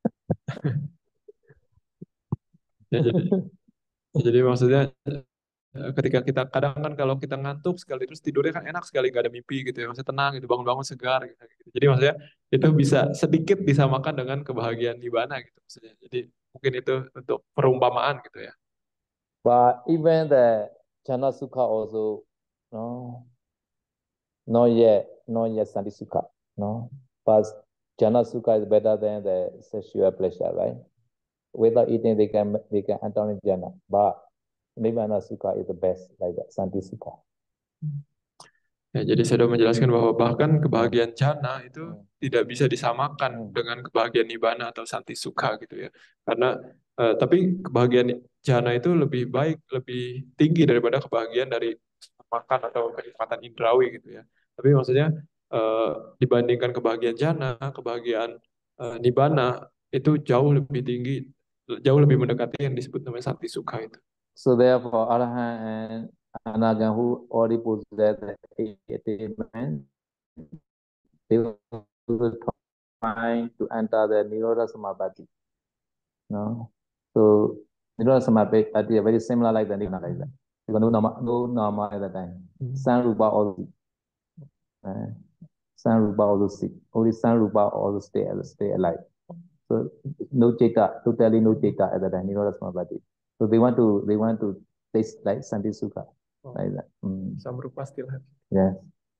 Ya, jadi jadi maksudnya eh, ketika kita kadang kan kalau kita ngantuk sekali terus tidurnya kan enak sekali, nggak ada mimpi gitu ya, maksudnya tenang gitu, bangun-bangun segar gitu, gitu. Jadi maksudnya itu bisa sedikit disamakan dengan kebahagiaan nibbana gitu maksudnya. Jadi mungkin itu untuk perumpamaan gitu ya. but even the Jhana Sukha also, no, not yet, not yet Santi Sukha, no. But Jhana Sukha is better than the sexual pleasure, right? Without eating, they can they can enter in Jhana. But Nibbana Sukha is the best, like that, Santi Sukha. Ya, jadi saya sudah menjelaskan bahwa bahkan kebahagiaan jana itu Hmm. tidak bisa disamakan Hmm. dengan kebahagiaan nibbana atau santi sukha gitu ya. Karena eh, tapi kebahagiaan jana itu lebih baik, lebih tinggi daripada kebahagiaan dari makan atau kenikmatan indrawi gitu ya. Tapi maksudnya eh, dibandingkan kebahagiaan jana, kebahagiaan eh, nibbana itu jauh lebih tinggi, jauh lebih mendekati yang disebut namanya santi sukha itu. So therefore, Arahant and Anagan who already possess the attainment, they will try to enter the Nirodha Samapatti. No? So Nirodha Samapatti are very similar like the Nibbana like that. Because no nama, no nama at that time. Hmm. San Rupa also. Uh, Sun, Rupa also see. Only Sun, Rupa also stay stay alive. So no Cheta, totally no Cheta at the time, Nirodha Samapatti. So they want to they want to taste like Santi Sukha. Oh. Like that. Mm. Some rupa still have. Yes.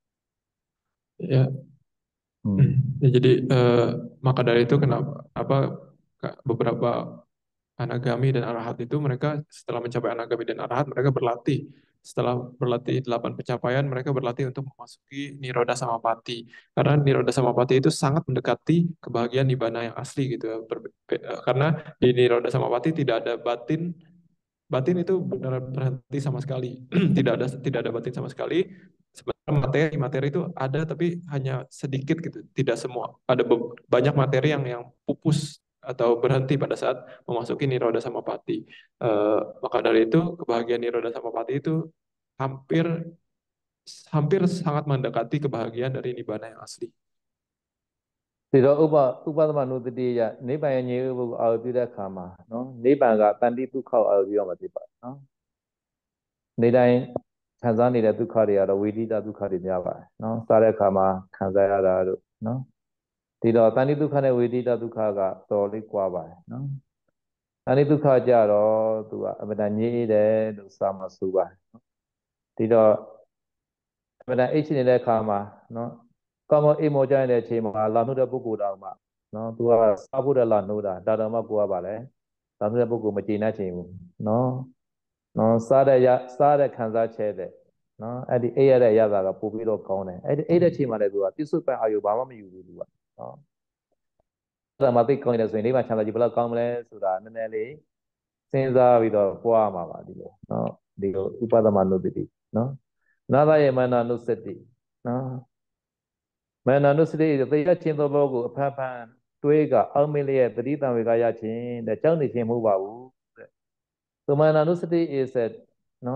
Ya. Hmm. Ya, jadi eh, maka dari itu kenapa apa beberapa anagami dan arahat itu mereka setelah mencapai anagami dan arahat mereka berlatih. Setelah berlatih delapan pencapaian mereka berlatih untuk memasuki Nirodha Samapatti. Karena Nirodha Samapatti itu sangat mendekati kebahagiaan nibbana yang asli gitu ya. Ber- karena di Nirodha Samapatti tidak ada batin. Batin itu benar berhenti sama sekali. Tidak ada tidak ada batin sama sekali. Sebenarnya materi materi itu ada tapi hanya sedikit gitu, tidak semua. Ada be- banyak materi yang yang pupus atau berhenti pada saat memasuki Nirodha Samapatti. Eh, maka dari itu kebahagiaan Nirodha Samapatti itu hampir hampir sangat mendekati kebahagiaan dari nibbana yang asli. ဒီတော့ဥပဥပသမနုတတိယနိဗ္ဗာန်ရဲ့ညေဘုအာရုံပြုတဲ့အခါမှာနော်နိဗ္ဗာန်ကတန်တိဒုက္ခကိုအာရုံပြုရမှာဖြစ်ပါတယ်နော်နေ့တိုင်းခံစားနေတဲ့ဒုက္ခတွေကတော့ဝိတိတဒုက္ခတွေများပါတယ်နော်စားတဲ့အခါမှာခံစားရတာတို့နော်ဒီတော့တန်တိဒုက္ခနဲ့ဝိတိတဒုက္ခကတော်လေးကွာပါတယ်နော်တန်တိဒုက္ခကြတော့သူကအမတန်ညေးတယ်လို့စာမဆိုပါတယ်နော်ဒီတော့အမတန်အိတ်ရှိနေတဲ့အခါမှာနော်ကောင်းကောင်းအိမ်မောကြတဲ့အချိန်မှာလာနှုတ်တဲ့ပုဂ္ဂိုလ်တော်မှာနော်သူကစားဖို့တဲ့လာနှုတ်တာဒါတော်မှကိုကပါလေလာနှုတ်တဲ့ပုဂ္ဂိုလ်မကျေနပ်ချင်ဘူးနော်နော်စားတဲ့ရစားတဲ့ခံစားချက်တဲ့နော်အဲ့ဒီအိပ်ရတဲ့ရတာကပို့ပြီးတော့ကောင်းတယ်အဲ့ဒီအိပ်တဲ့ချိန်မှာလည်းသူကပြစ္ဆုတ်ပန်အာယုဘာမှမယူဘူးသူကနော်ဒါမှသိကောင်းနေတယ်ဆိုရင်ဒီမှာချမ်းသာကြီးဘယ်လောက်ကောင်းမလဲဆိုတာနည်းနည်းလေးစဉ်းစားပြီးတော့ပွားမှာပါဒီလိုနော်ဒီလိုဥပဒမနုတ္တိနော်နာသယေမနာနုစတိနော်မနာနုစတိသေရချင်းသောဘောကိုအဖန်ဖန်တွေးကအောက်မင်းလေးရဲ့တတိတံဝေကရခြင်းတဲ့ကြောက်နေခြင်းမဟုတ်ပါဘူးတဲ့ So Mananussati is that no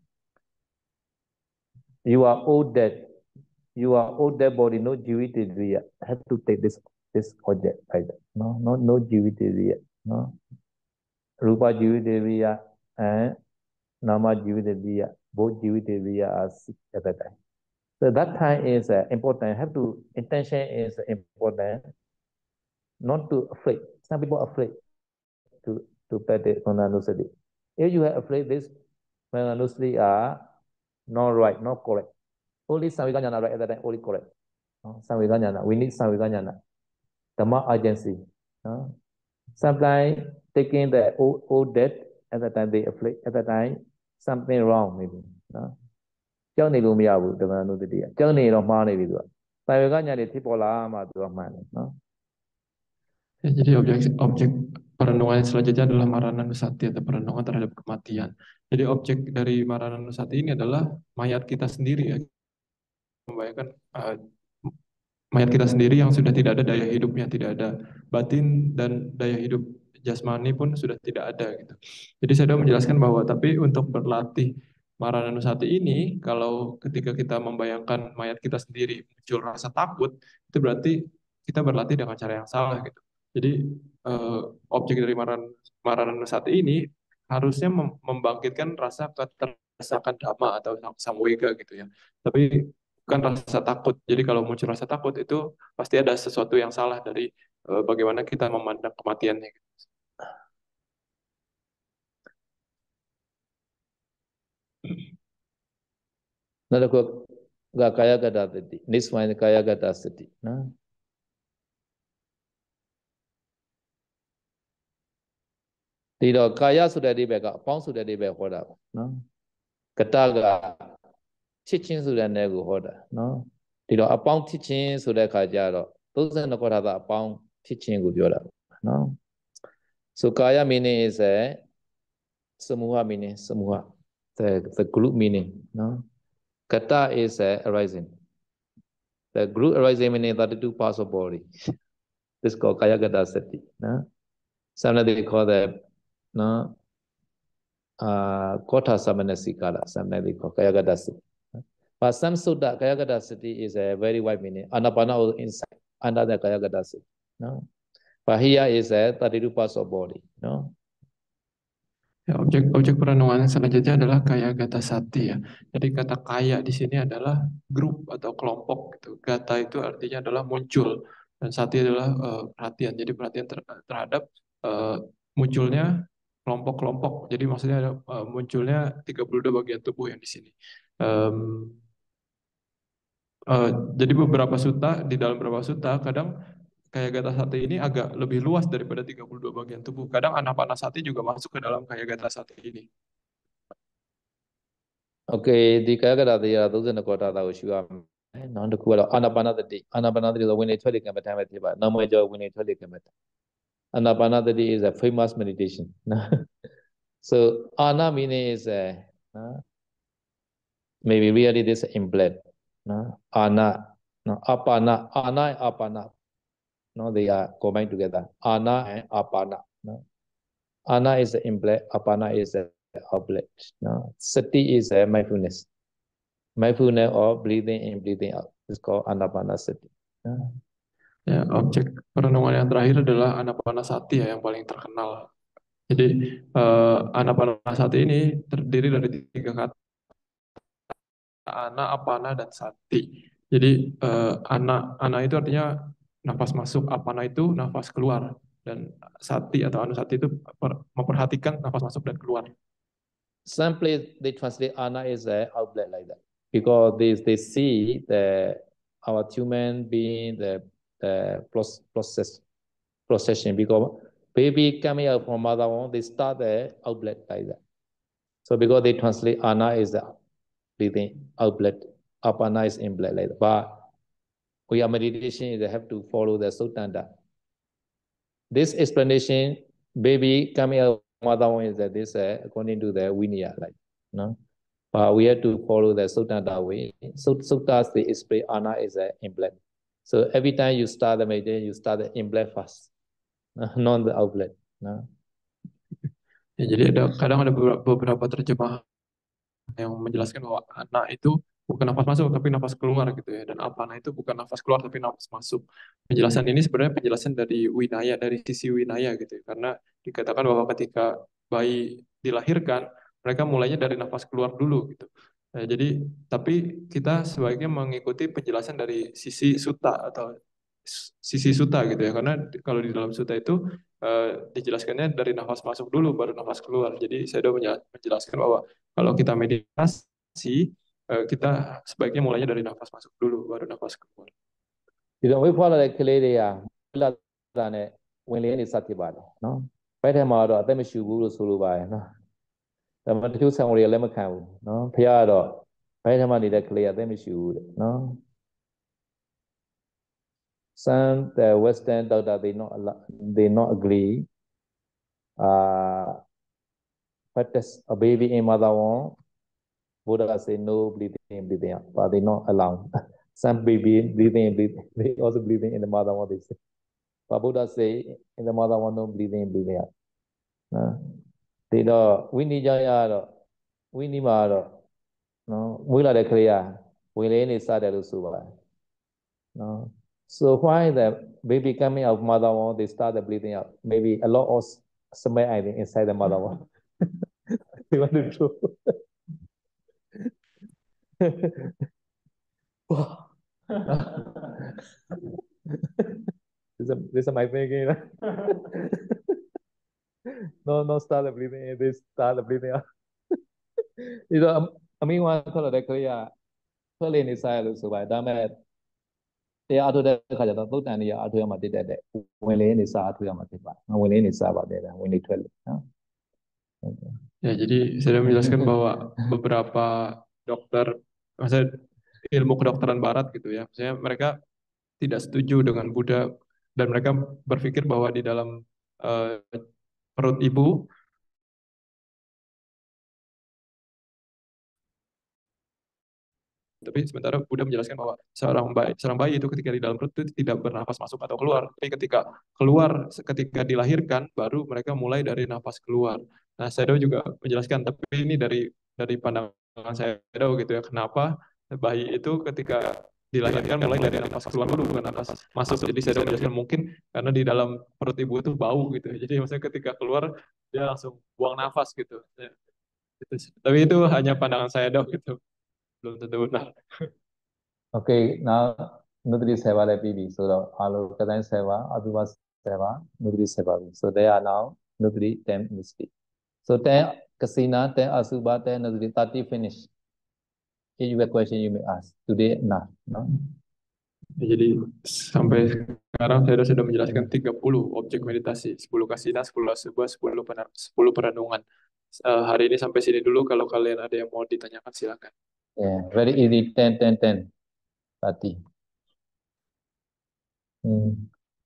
you are old dead you are old dead body no jivitiriya have to take this this object like that no no no jivitiriya no rupa jivitiriya and nama jivitiriya both jivitiriya are sick at that time. So that time is uh, important. Have to intention is important. Not to afraid. Some people are afraid to to practice Mananussati. If you are afraid, this Mananussati are not right, not correct. Only Samveganyana right at that time, only correct. No? Samveganyana. We need Samveganyana. Dhamma urgency. No? Sometimes taking the old, old death at that time they afraid. At that time something wrong maybe. No? ကြောက်နေလို့မရဘူးဓမ္မနုတ္တိကကြောက်နေတော့မှားနေပြီသူကစာရွက်ကညာတွေဖြစ်ပေါ်လာမှသူကမှန်တယ်နော် Ya, jadi objek objek perenungan selanjutnya adalah Marananusati atau perenungan terhadap kematian. Jadi objek dari Marananusati ini adalah mayat kita sendiri ya. Membayangkan uh, mayat kita sendiri yang sudah tidak ada daya hidupnya, tidak ada batin dan daya hidup jasmani pun sudah tidak ada gitu. Jadi saya sudah menjelaskan bahwa tapi untuk berlatih Marananusati ini, kalau ketika kita membayangkan mayat kita sendiri muncul rasa takut, itu berarti kita berlatih dengan cara yang salah gitu. Jadi eh, objek dari Maran Marananusati ini harusnya mem- membangkitkan rasa keterdesakan dhamma atau samvega gitu ya. Tapi bukan rasa takut. Jadi kalau muncul rasa takut itu pasti ada sesuatu yang salah dari eh, bagaimana kita memandang kematiannya. Nada ko ga kaya gata sati niswai kaya gata sati နော် ဒီတော့ကာယဆိုတဲ့အဓိပ္ပာယ်ကအပေါင်းဆိုတဲ့အဓိပ္ပာယ်ဟောတာပေါ့နော်ကတကချစ်ချင်းဆိုတဲ့နယ်ကိုဟောတာနော်ဒီတော့အပေါင်းချစ်ချင်းဆိုတဲ့အခါကျတော့thirty-twoခေါ်တာကအပေါင်းချစ်ချင်းကိုပြောတာနော် So kaya meaning is a samuha meaning samuha the the group meaning no kata is a arising the group arising meaning thirty-two parts of body this called kaya gata sati no some they call that no uh kotha samanasikala some they call kaya gata sati but some sutta kaya gata sati is a very wide meaning anapana inside under the kaya gata sati no but here is a thirty-two parts of body no Ya, objek objek perenungan selanjutnya adalah kaya gata sati ya. Jadi kata kaya di sini adalah grup atau kelompok gitu. Gata itu artinya adalah muncul dan sati adalah eh, perhatian. Jadi perhatian ter- terhadap eh, munculnya kelompok-kelompok. Jadi maksudnya ada eh, munculnya tiga puluh dua bagian tubuh yang di sini. Em, eh, jadi beberapa sutta di dalam beberapa sutta kadang kaya gata sati ini agak lebih luas daripada tiga puluh dua bagian tubuh. Kadang anapanasati juga masuk ke dalam kaya gata sati ini. Okay ဒီကာကရတရားသုံးဆယ်နှစ်ခေါ်တာကိုရှုရမယ်နောက်တစ်ခုကတော့အာနာပါနသတိအာနာပါနသတိဆိုဝင်လေထွက်လေကမ္မဋ္ဌာန်းပဲဖြစ်ပါတယ်နောက်မကျော်ဝင်လေထွက်လေကမ္မဋ္ဌာန်း Anapanasati is a famous meditation so ana meaning is a uh, maybe really this in blood no ana no apana ana and apana no they are combined together ana and apana no ana is in blood apana is a outlet no sati is a mindfulness mindfulness or breathing in breathing out is called anapanasati no? Ya, objek perenungan yang terakhir adalah Anapanasati ya, yang paling terkenal. Jadi eh, Anapanasati ini terdiri dari tiga kata, ana, apana, dan sati. Jadi eh, ana, ana itu artinya nafas masuk, apana itu nafas keluar, dan sati atau anusati itu per- memperhatikan nafas masuk dan keluar. Some place they translate ana is an outlet like that because they they see the our human being the the process procession because baby coming out from mother womb they start the outlet like that. So because they translate ana is the breathing outlet, apana is inlet like that. But we are meditation is they have to follow the Sutanta. This explanation, baby coming out mother womb is that this uh, according to the Vinaya like no. But we have to follow the Sutta way. So Suttas they explain ana is an implant. So every time you start the meditation, you start the implant first, not the outlet. No? Ya, jadi ada kadang ada beberapa, beberapa terjemahan yang menjelaskan bahwa anak itu bukan nafas masuk tapi nafas keluar gitu ya, dan apana itu bukan nafas keluar tapi nafas masuk. Penjelasan ini sebenarnya penjelasan dari Winaya, dari sisi Winaya gitu ya, karena dikatakan bahwa ketika bayi dilahirkan mereka mulainya dari nafas keluar dulu gitu. Nah, jadi tapi kita sebaiknya mengikuti penjelasan dari sisi sutta atau sisi sutta gitu ya, karena kalau di dalam sutta itu eh, dijelaskannya dari nafas masuk dulu baru nafas keluar. Jadi saya sudah menjelaskan bahwa kalau kita meditasi, eh, kita sebaiknya mulainya dari nafas masuk dulu, baru nafas keluar. ဒီတော့ဝိဖွာလာတဲ့ကလေးတွေကလာတာနဲ့ဝင်လေနေစဖြစ်ပါတယ်နော်ဘက်ထဲမှာတော့အသက်မရှိဘူးလို့ဆိုလိုပါတယ်နော်ဒါမှတချို့ဆံတွေကလည်းမခံဘူးနော်ဖခင်ကတော့ဘက်ထဲမှာနေတဲ့ကလေးကအသက်မရှိဘူးတဲ့နော် Some the Western doctor they not they not agree uh but a baby in mother womb Buddha say no breathing in breathing out but they not allow some baby breathing in breathing they also breathing in the mother womb they say but Buddha say in the mother womb no breathing in breathing out နော်ဒီတော့ဝိနည်းကြောင့်ရတော့ဝိနည်းမှာတော့နော်မွေးလာတဲ့ကလေးကဝင်လေနေစတယ်လို့ဆိုပါတယ်နော် so why the baby coming out of mother womb they start the bleeding out maybe a lot of smell I think inside the mother womb they want to throw this is this is my thinking no no start the bleeding in they start the bleeding out ဒီတော့အမင်းဝါထွက်လာတဲ့ကလေးကထွက်လေနေစားရလို့ဆိုပါတယ်ဒါမဲ့တရားအထုတ်တဲ့အခါကျတော့သုတ်တန်ကြီးအထုတ်ရမှာတည်တတ်တဲ့ဝင်လေနေစားအထုတ်ရမှာဖြစ်ပါတယ်ဝင်လေနေစားပါတယ်ဝင်လေထွက်လေနော် Ya, jadi saya menjelaskan bahwa beberapa dokter, maksudnya ilmu kedokteran barat gitu ya, maksudnya mereka tidak setuju dengan Buddha dan mereka berpikir bahwa di dalam uh, perut ibu tapi sementara Buddha menjelaskan bahwa seorang bayi, seorang bayi itu ketika di dalam perut itu tidak bernafas masuk atau keluar, tapi ketika keluar, ketika dilahirkan baru mereka mulai dari nafas keluar. Nah, Sayadaw juga menjelaskan, tapi ini dari dari pandangan Sayadaw gitu ya, kenapa bayi itu ketika dilahirkan mulai dari napas keluar dulu bukan napas masuk. Jadi saya udah menjelaskan mungkin karena di dalam perut ibu itu bau gitu. Jadi maksudnya ketika keluar dia langsung buang nafas gitu. Ya, gitu sih. Tapi itu hanya pandangan saya dok gitu. Belum tentu benar. Okay, now Nutri Seva le P B. So the Alo Kadan Seva, Abhiva Seva, Nutri Seva. So they are now Nutri ten Nutri. So ten Kasina, ten Asuba, ten Nutri thirty finish. If you have a question you may ask. Today enough, no? Ya, jadi sampai sekarang saya sudah menjelaskan tiga puluh objek meditasi, sepuluh kasina, sepuluh asubha, sepuluh penar- sepuluh perenungan. Eh, hari ini sampai sini dulu. Kalau kalian ada yang mau ditanyakan silakan. Yeah, very easy. ten, ten, ten. thirty. Hmm.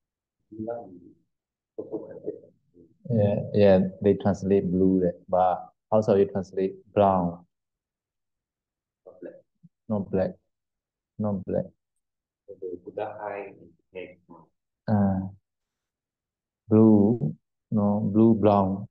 Yeah, yeah, they translate blue, right? But also you translate brown. Not black. Not black. Uh, blue, no, blue, brown.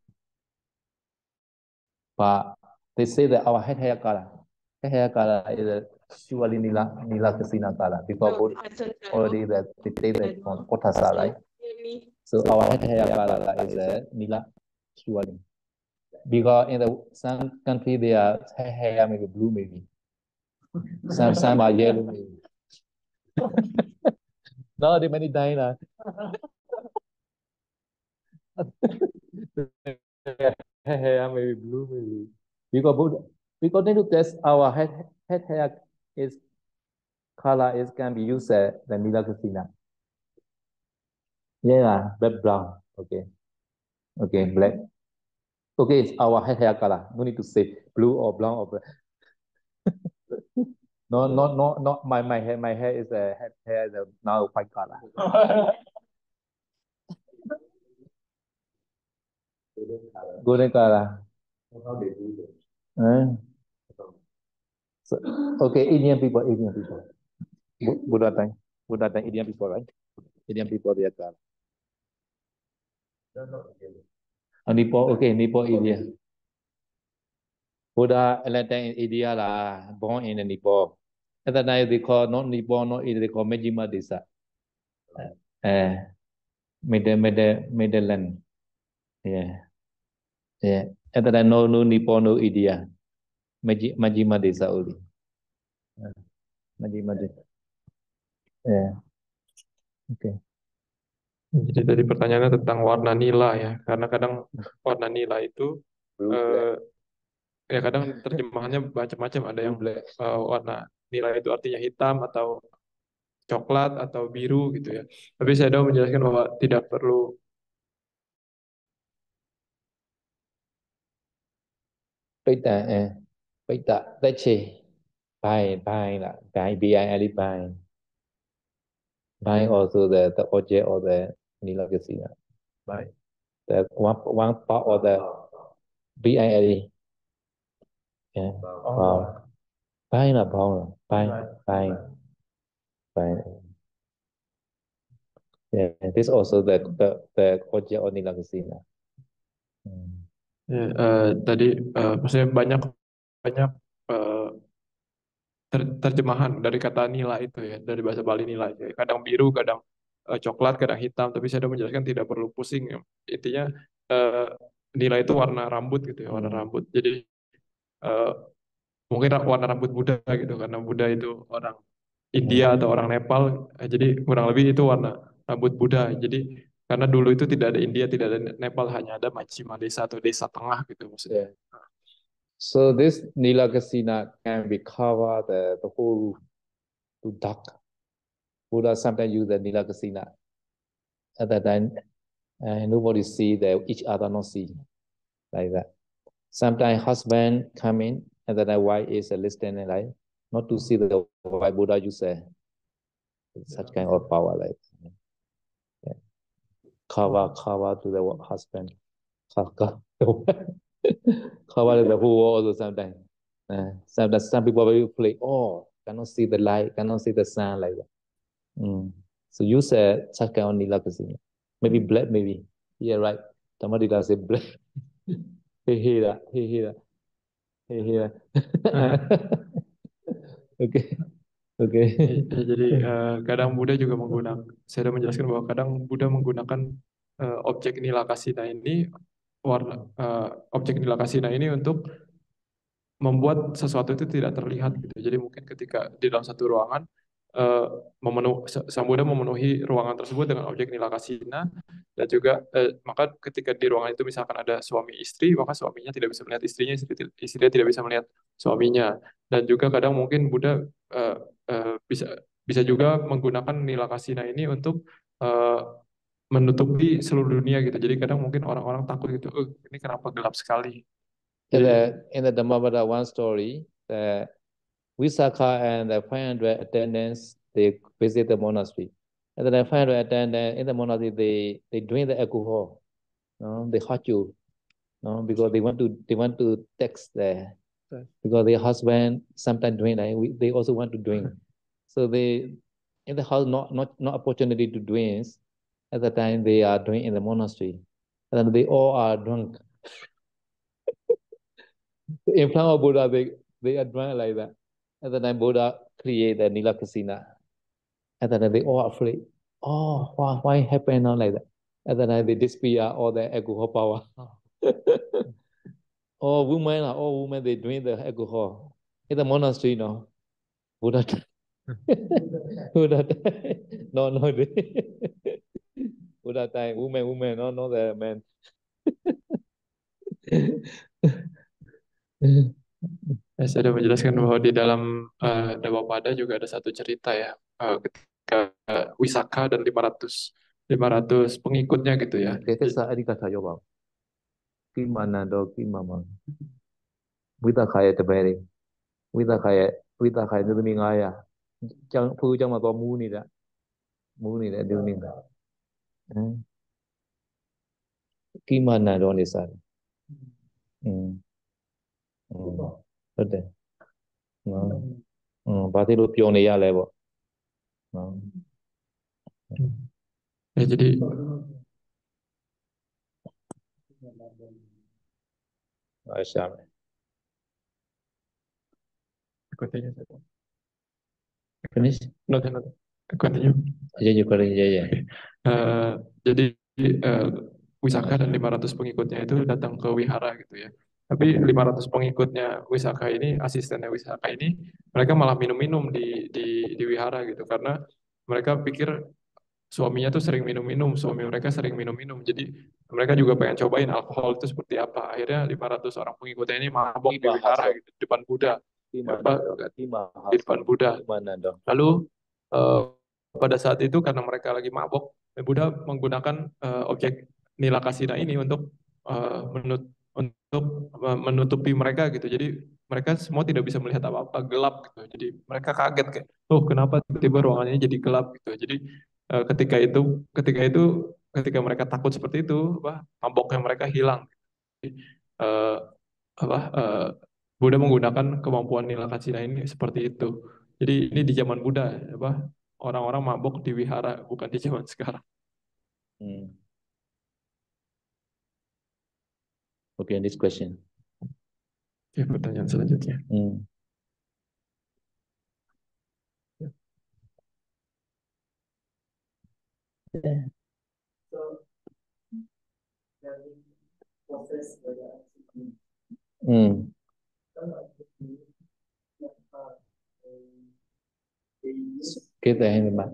But they say that our head hair color, head hair color is a surely Nila, Nila Kasina color because both already that they take that from Potasa, right? So our head hair color is a Nila surely. Because in the some country they are hair hair maybe blue maybe. Some some are yellow maybe. No, they many dying lah. Hair maybe blue maybe. Because both because they look at our head head hair is color is can be used as the Nila Kasina. Yeah, black brown. Okay. Okay, black. Okay, it's our hair hair color. No need to say blue or brown or black. No, no, no, not my my hair. My hair is a head hair is a now white color. Golden color. Eh? So, okay, Indian people, Indian people. Bu- Buddha time, Buddha time, Indian people, right? Indian people, they are color. Oh, Nepal, okay, Nepal, India. Buddha Latin in India lah, born in Nepal. At that time they call not Nepal, not India, they call Majjhima Desa. Uh, middle, middle, middle land. Yeah, yeah. At that time no, no Nepal, no India. Majji- Majjhima Desa only. Uh, Majjhima Desa. Yeah. Okay. Jadi tadi pertanyaannya tentang warna nila ya, karena kadang warna nila itu Blue, eh, black. ya kadang terjemahannya macam-macam. Ada yang Blue, black. eh, warna nila itu artinya hitam atau coklat atau biru gitu ya. Tapi saya sudah menjelaskan bahwa tidak perlu. Beta, eh, beta, leche. Bye, bye lah. Bye, B I L E, bye. Bye also the, the object or the Nilakasina. Bye. The one, one part of the B I L E. Yeah. Wow. Bye là bao. Bye. Bye. Bye. Yeah. This also the the the object of Nilakasina. Hmm. Ya, eh, tadi eh, maksudnya banyak banyak eh, ter- terjemahan dari kata nila itu ya, dari bahasa Bali nila itu ya. Kadang biru, kadang eh, coklat, kadang hitam. Tapi saya sudah menjelaskan tidak perlu pusing ya. Intinya eh, nila itu warna rambut gitu ya, warna Hmm. rambut. Jadi eh, mungkin ra- warna rambut Buddha gitu, karena Buddha itu orang India atau orang Nepal. Eh, jadi kurang lebih itu warna rambut Buddha. Jadi karena dulu itu tidak ada India, tidak ada Nepal, hanya ada Majjhima Desa atau desa tengah gitu maksudnya. Yeah. So this Nilakasina can be cover the, the whole to dark. Buddha sometimes use the Nilakasina. At that time, uh, nobody see the each other not see like that. Sometimes husband come in and then the wife is listening like not to see the wife Buddha use uh, such kind of power like yeah. cover cover to the husband cover cover the whole world or sometimes. Uh, sometimes some people will play oh cannot see the light cannot see the sun like that. Mm. So use uh, such kind of nilakasina. Maybe black maybe yeah right. Somebody does say black. Hey here hey here hey here. Okay. Okay. Ya, jadi uh, kadang Buddha juga menggunakan, saya sudah menjelaskan bahwa kadang Buddha menggunakan uh, objek nilakasina ini, warna uh, objek nilakasina ini untuk membuat sesuatu itu tidak terlihat gitu. Jadi mungkin ketika di dalam satu ruangan uh, memenuh, Sang Buddha memenuhi ruangan tersebut dengan objek nilakasina, dan juga uh, maka ketika di ruangan itu misalkan ada suami istri, maka suaminya tidak bisa melihat istrinya, istri, istrinya tidak bisa melihat suaminya. Dan juga kadang mungkin Buddha uh, uh, bisa bisa juga menggunakan nilakasina ini untuk uh, menutupi seluruh dunia gitu. Jadi kadang mungkin orang-orang takut gitu, eh ini kenapa gelap sekali. In Jadi, the in the Dhammavada one story, the Visakha and the five hundred attendants they visit the monastery, and then the five hundred attendants in the monastery they they drink the alcohol, no, they hurt you, no, because they want to they want to tax there, because their husband sometimes drink, like, we, they also want to drink, so they in the house not not not opportunity to drink. At the time they are doing in the monastery, and then they all are drunk. In front of Buddha, they, they are drunk like that. At the time Buddha create the Nilakasina. At the time they all afraid. Oh, why, why happen now like that? At the time they disappear all the alcohol power. All women are all women, they drink the alcohol. In the monastery, no. Buddha Buddha no, no. Buddha time, women, women, no, no, the men. Ya, saya sudah menjelaskan bahwa di dalam uh, Dhammapada juga ada satu cerita ya, uh, ketika uh, Wisakha dan lima ratus lima ratus pengikutnya gitu ya. Kita sa adikata yoba. Kimana do kimama. Wita kaya tebere. Wita kaya wita kaya tu mingaya. Chẳng phu chẳng mà có mu ni đã. Mu ni đã đương ni đã. Kimana do ni sa. Ừ. Ừ.ဟုတ်တယ်နော်อืมဘာဖြစ်လို့ပြောနေရလဲပေါ့နော် Ya, jadi Aisyah continue saja. finish Not, not. Continue. ya ya ya ya Uh, jadi uh, Wisakha dan lima ratus pengikutnya itu datang ke wihara gitu ya. Tapi lima ratus pengikutnya Wisakha ini, asistennya Wisakha ini, mereka malah minum-minum di, di di wihara gitu, karena mereka pikir suaminya tuh sering minum-minum, suami mereka sering minum-minum. Jadi mereka juga pengen cobain alkohol itu seperti apa. Akhirnya lima ratus orang pengikutnya ini mabok di wihara gitu, di depan Buddha. Apa, di depan Buddha. Lalu uh, pada saat itu karena mereka lagi mabok, Buddha menggunakan uh, objek nilakasina ini untuk uh, menut untuk uh, menutupi mereka gitu. Jadi mereka semua tidak bisa melihat apa-apa, gelap gitu. Jadi mereka kaget kayak, oh kenapa tiba-tiba ruangannya jadi gelap gitu. Jadi uh, ketika itu, ketika itu, ketika mereka takut seperti itu, apa, maboknya mereka hilang. Jadi, uh, apa? Uh, Buddha menggunakan kemampuan nilakasina ini seperti itu. Jadi ini di zaman Buddha, apa? Orang-orang mabok di wihara, bukan di zaman sekarang. hmm. Okay, this question. Oke, pertanyaan selanjutnya. hmm. Yeah. Hmm. Kita ini mbak.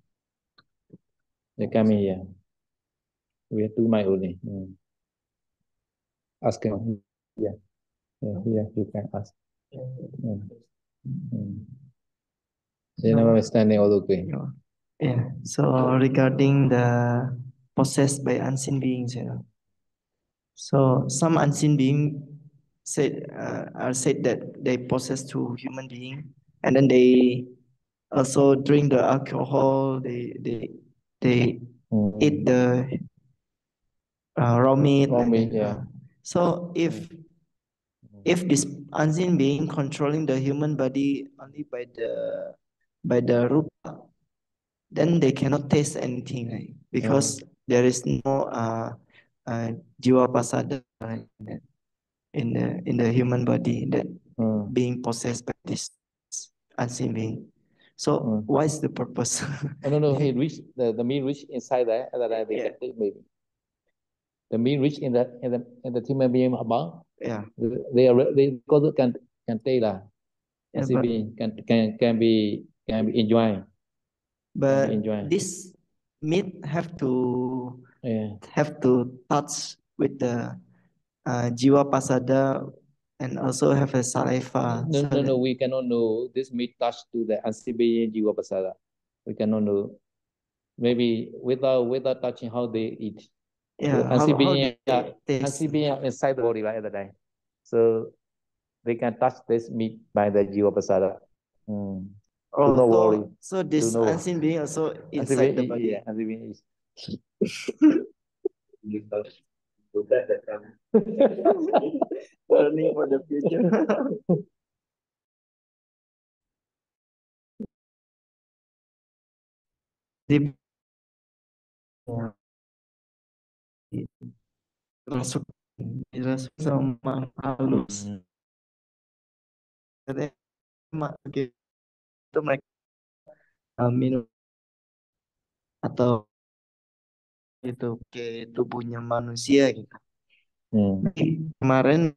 Ya kami ya. We have two my only. Hmm. Ask him. Yeah. Yeah, yeah, you can ask. Hmm. Hmm. You know, standing all the way. Yeah. So regarding the possessed by unseen beings, you know. So some unseen being said uh, are said that they possess to human being, and then they also drink the alcohol. They they they Hmm. eat the uh, raw meat. Raw like meat, that. yeah. So if if this unseen being controlling the human body only by the by the rupa, then they cannot taste anything, right? Because there is no uh, uh, jiwa pasada right, in the in the human body that Hmm. being possessed by this unseen being. So Mm. what is the purpose? I don't know. It reach the the mean reach inside there, and then they Yeah. can take maybe the mean reach in the in the in the human being above. Yeah. They are they also can can take that. Yeah, N C B can can can be can be enjoyed. But enjoy. this meat have to Yeah. have to touch with the uh, jiwa pasada and also have a saliva. No, so no, that- no. We cannot know this meat touch to the N C B Jiwa Pasada. We cannot know. Maybe without without touching how they eat. Yeah, So how, how N C B they taste. N C B inside the body right at the time. So they can touch this meat by the Jiwa Pasada. Hmm. Oh, no so, worry. so this Do no- unseen being also inside N C B, the body. yeah, N C B is. Learning for the future. Di- Dirasuk, dirasuk sama halus. Hmm. Katanya, mak- itu mereka uh, minum atau itu ke tubuhnya manusia gitu. Hmm. Kemarin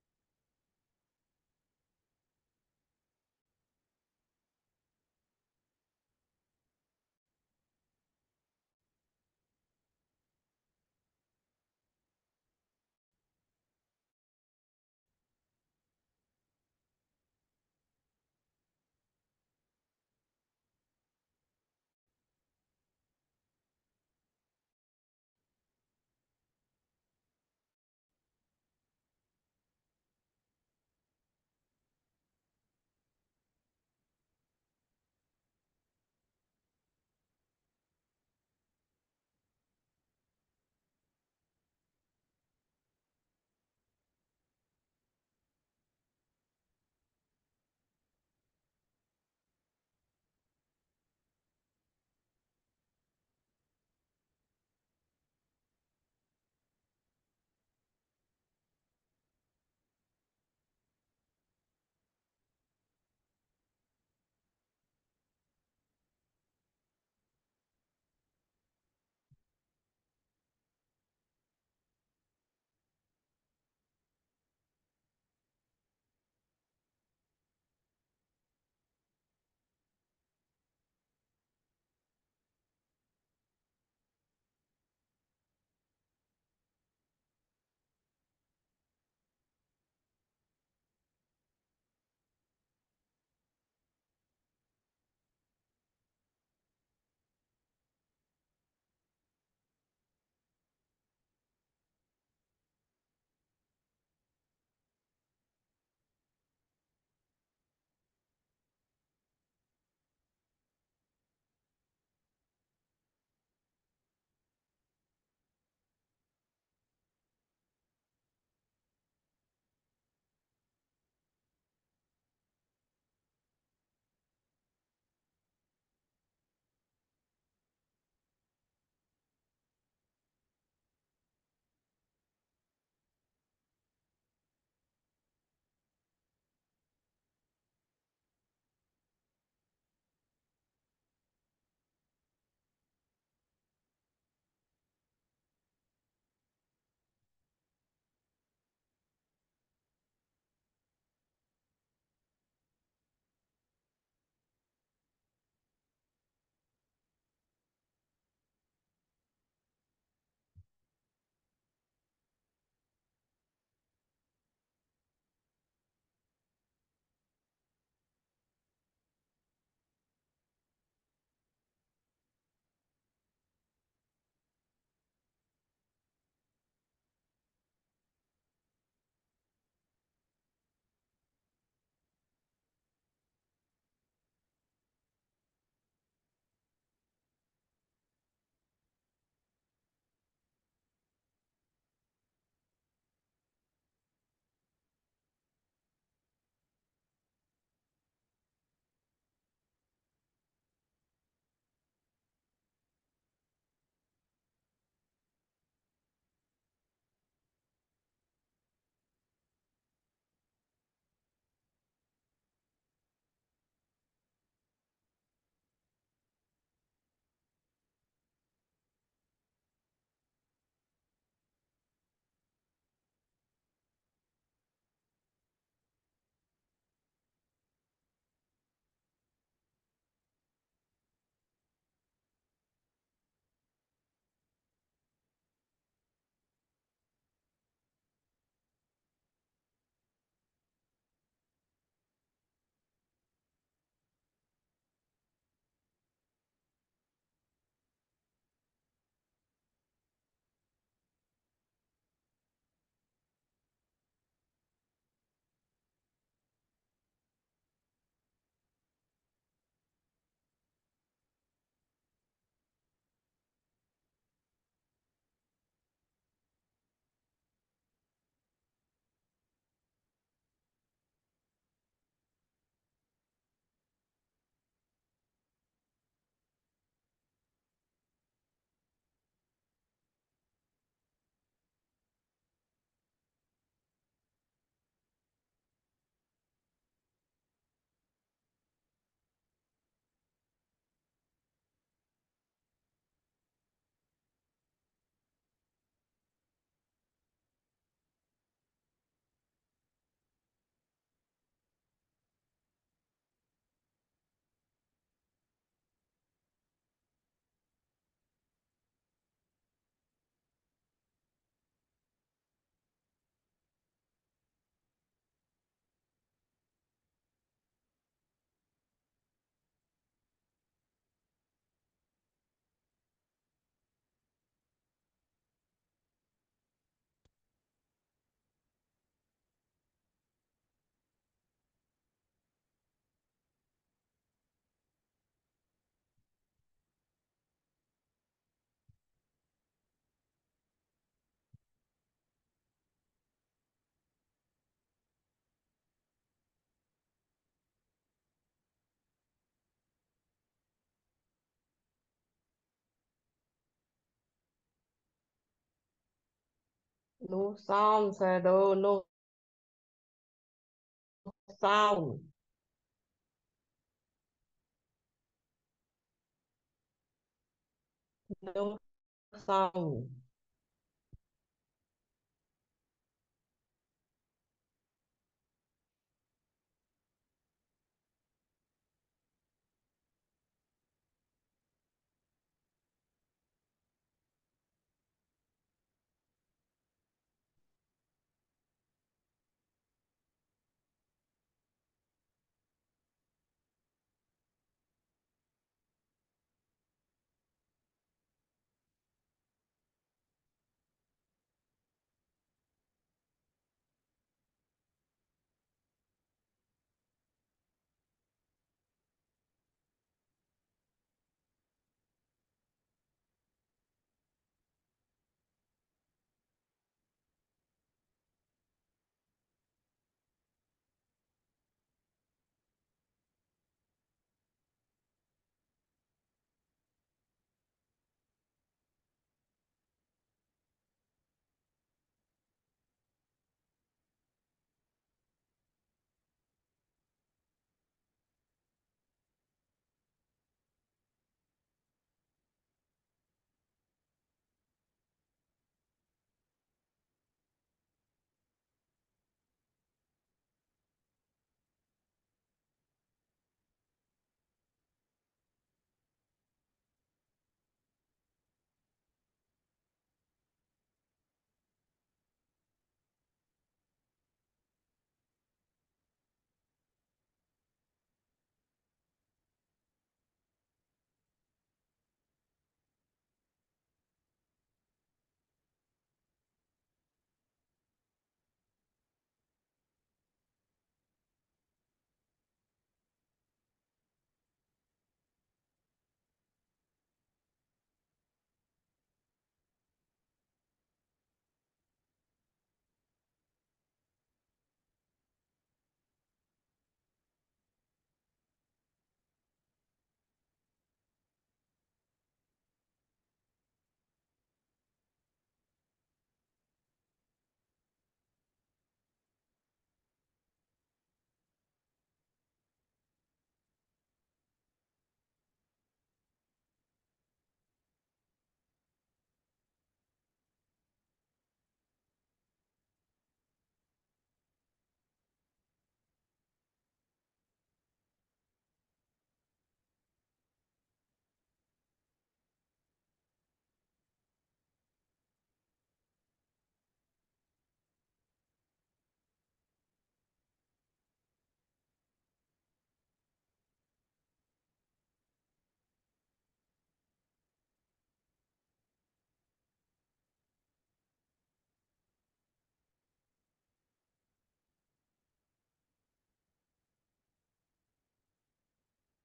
No sound, shadow, no sound. No sound.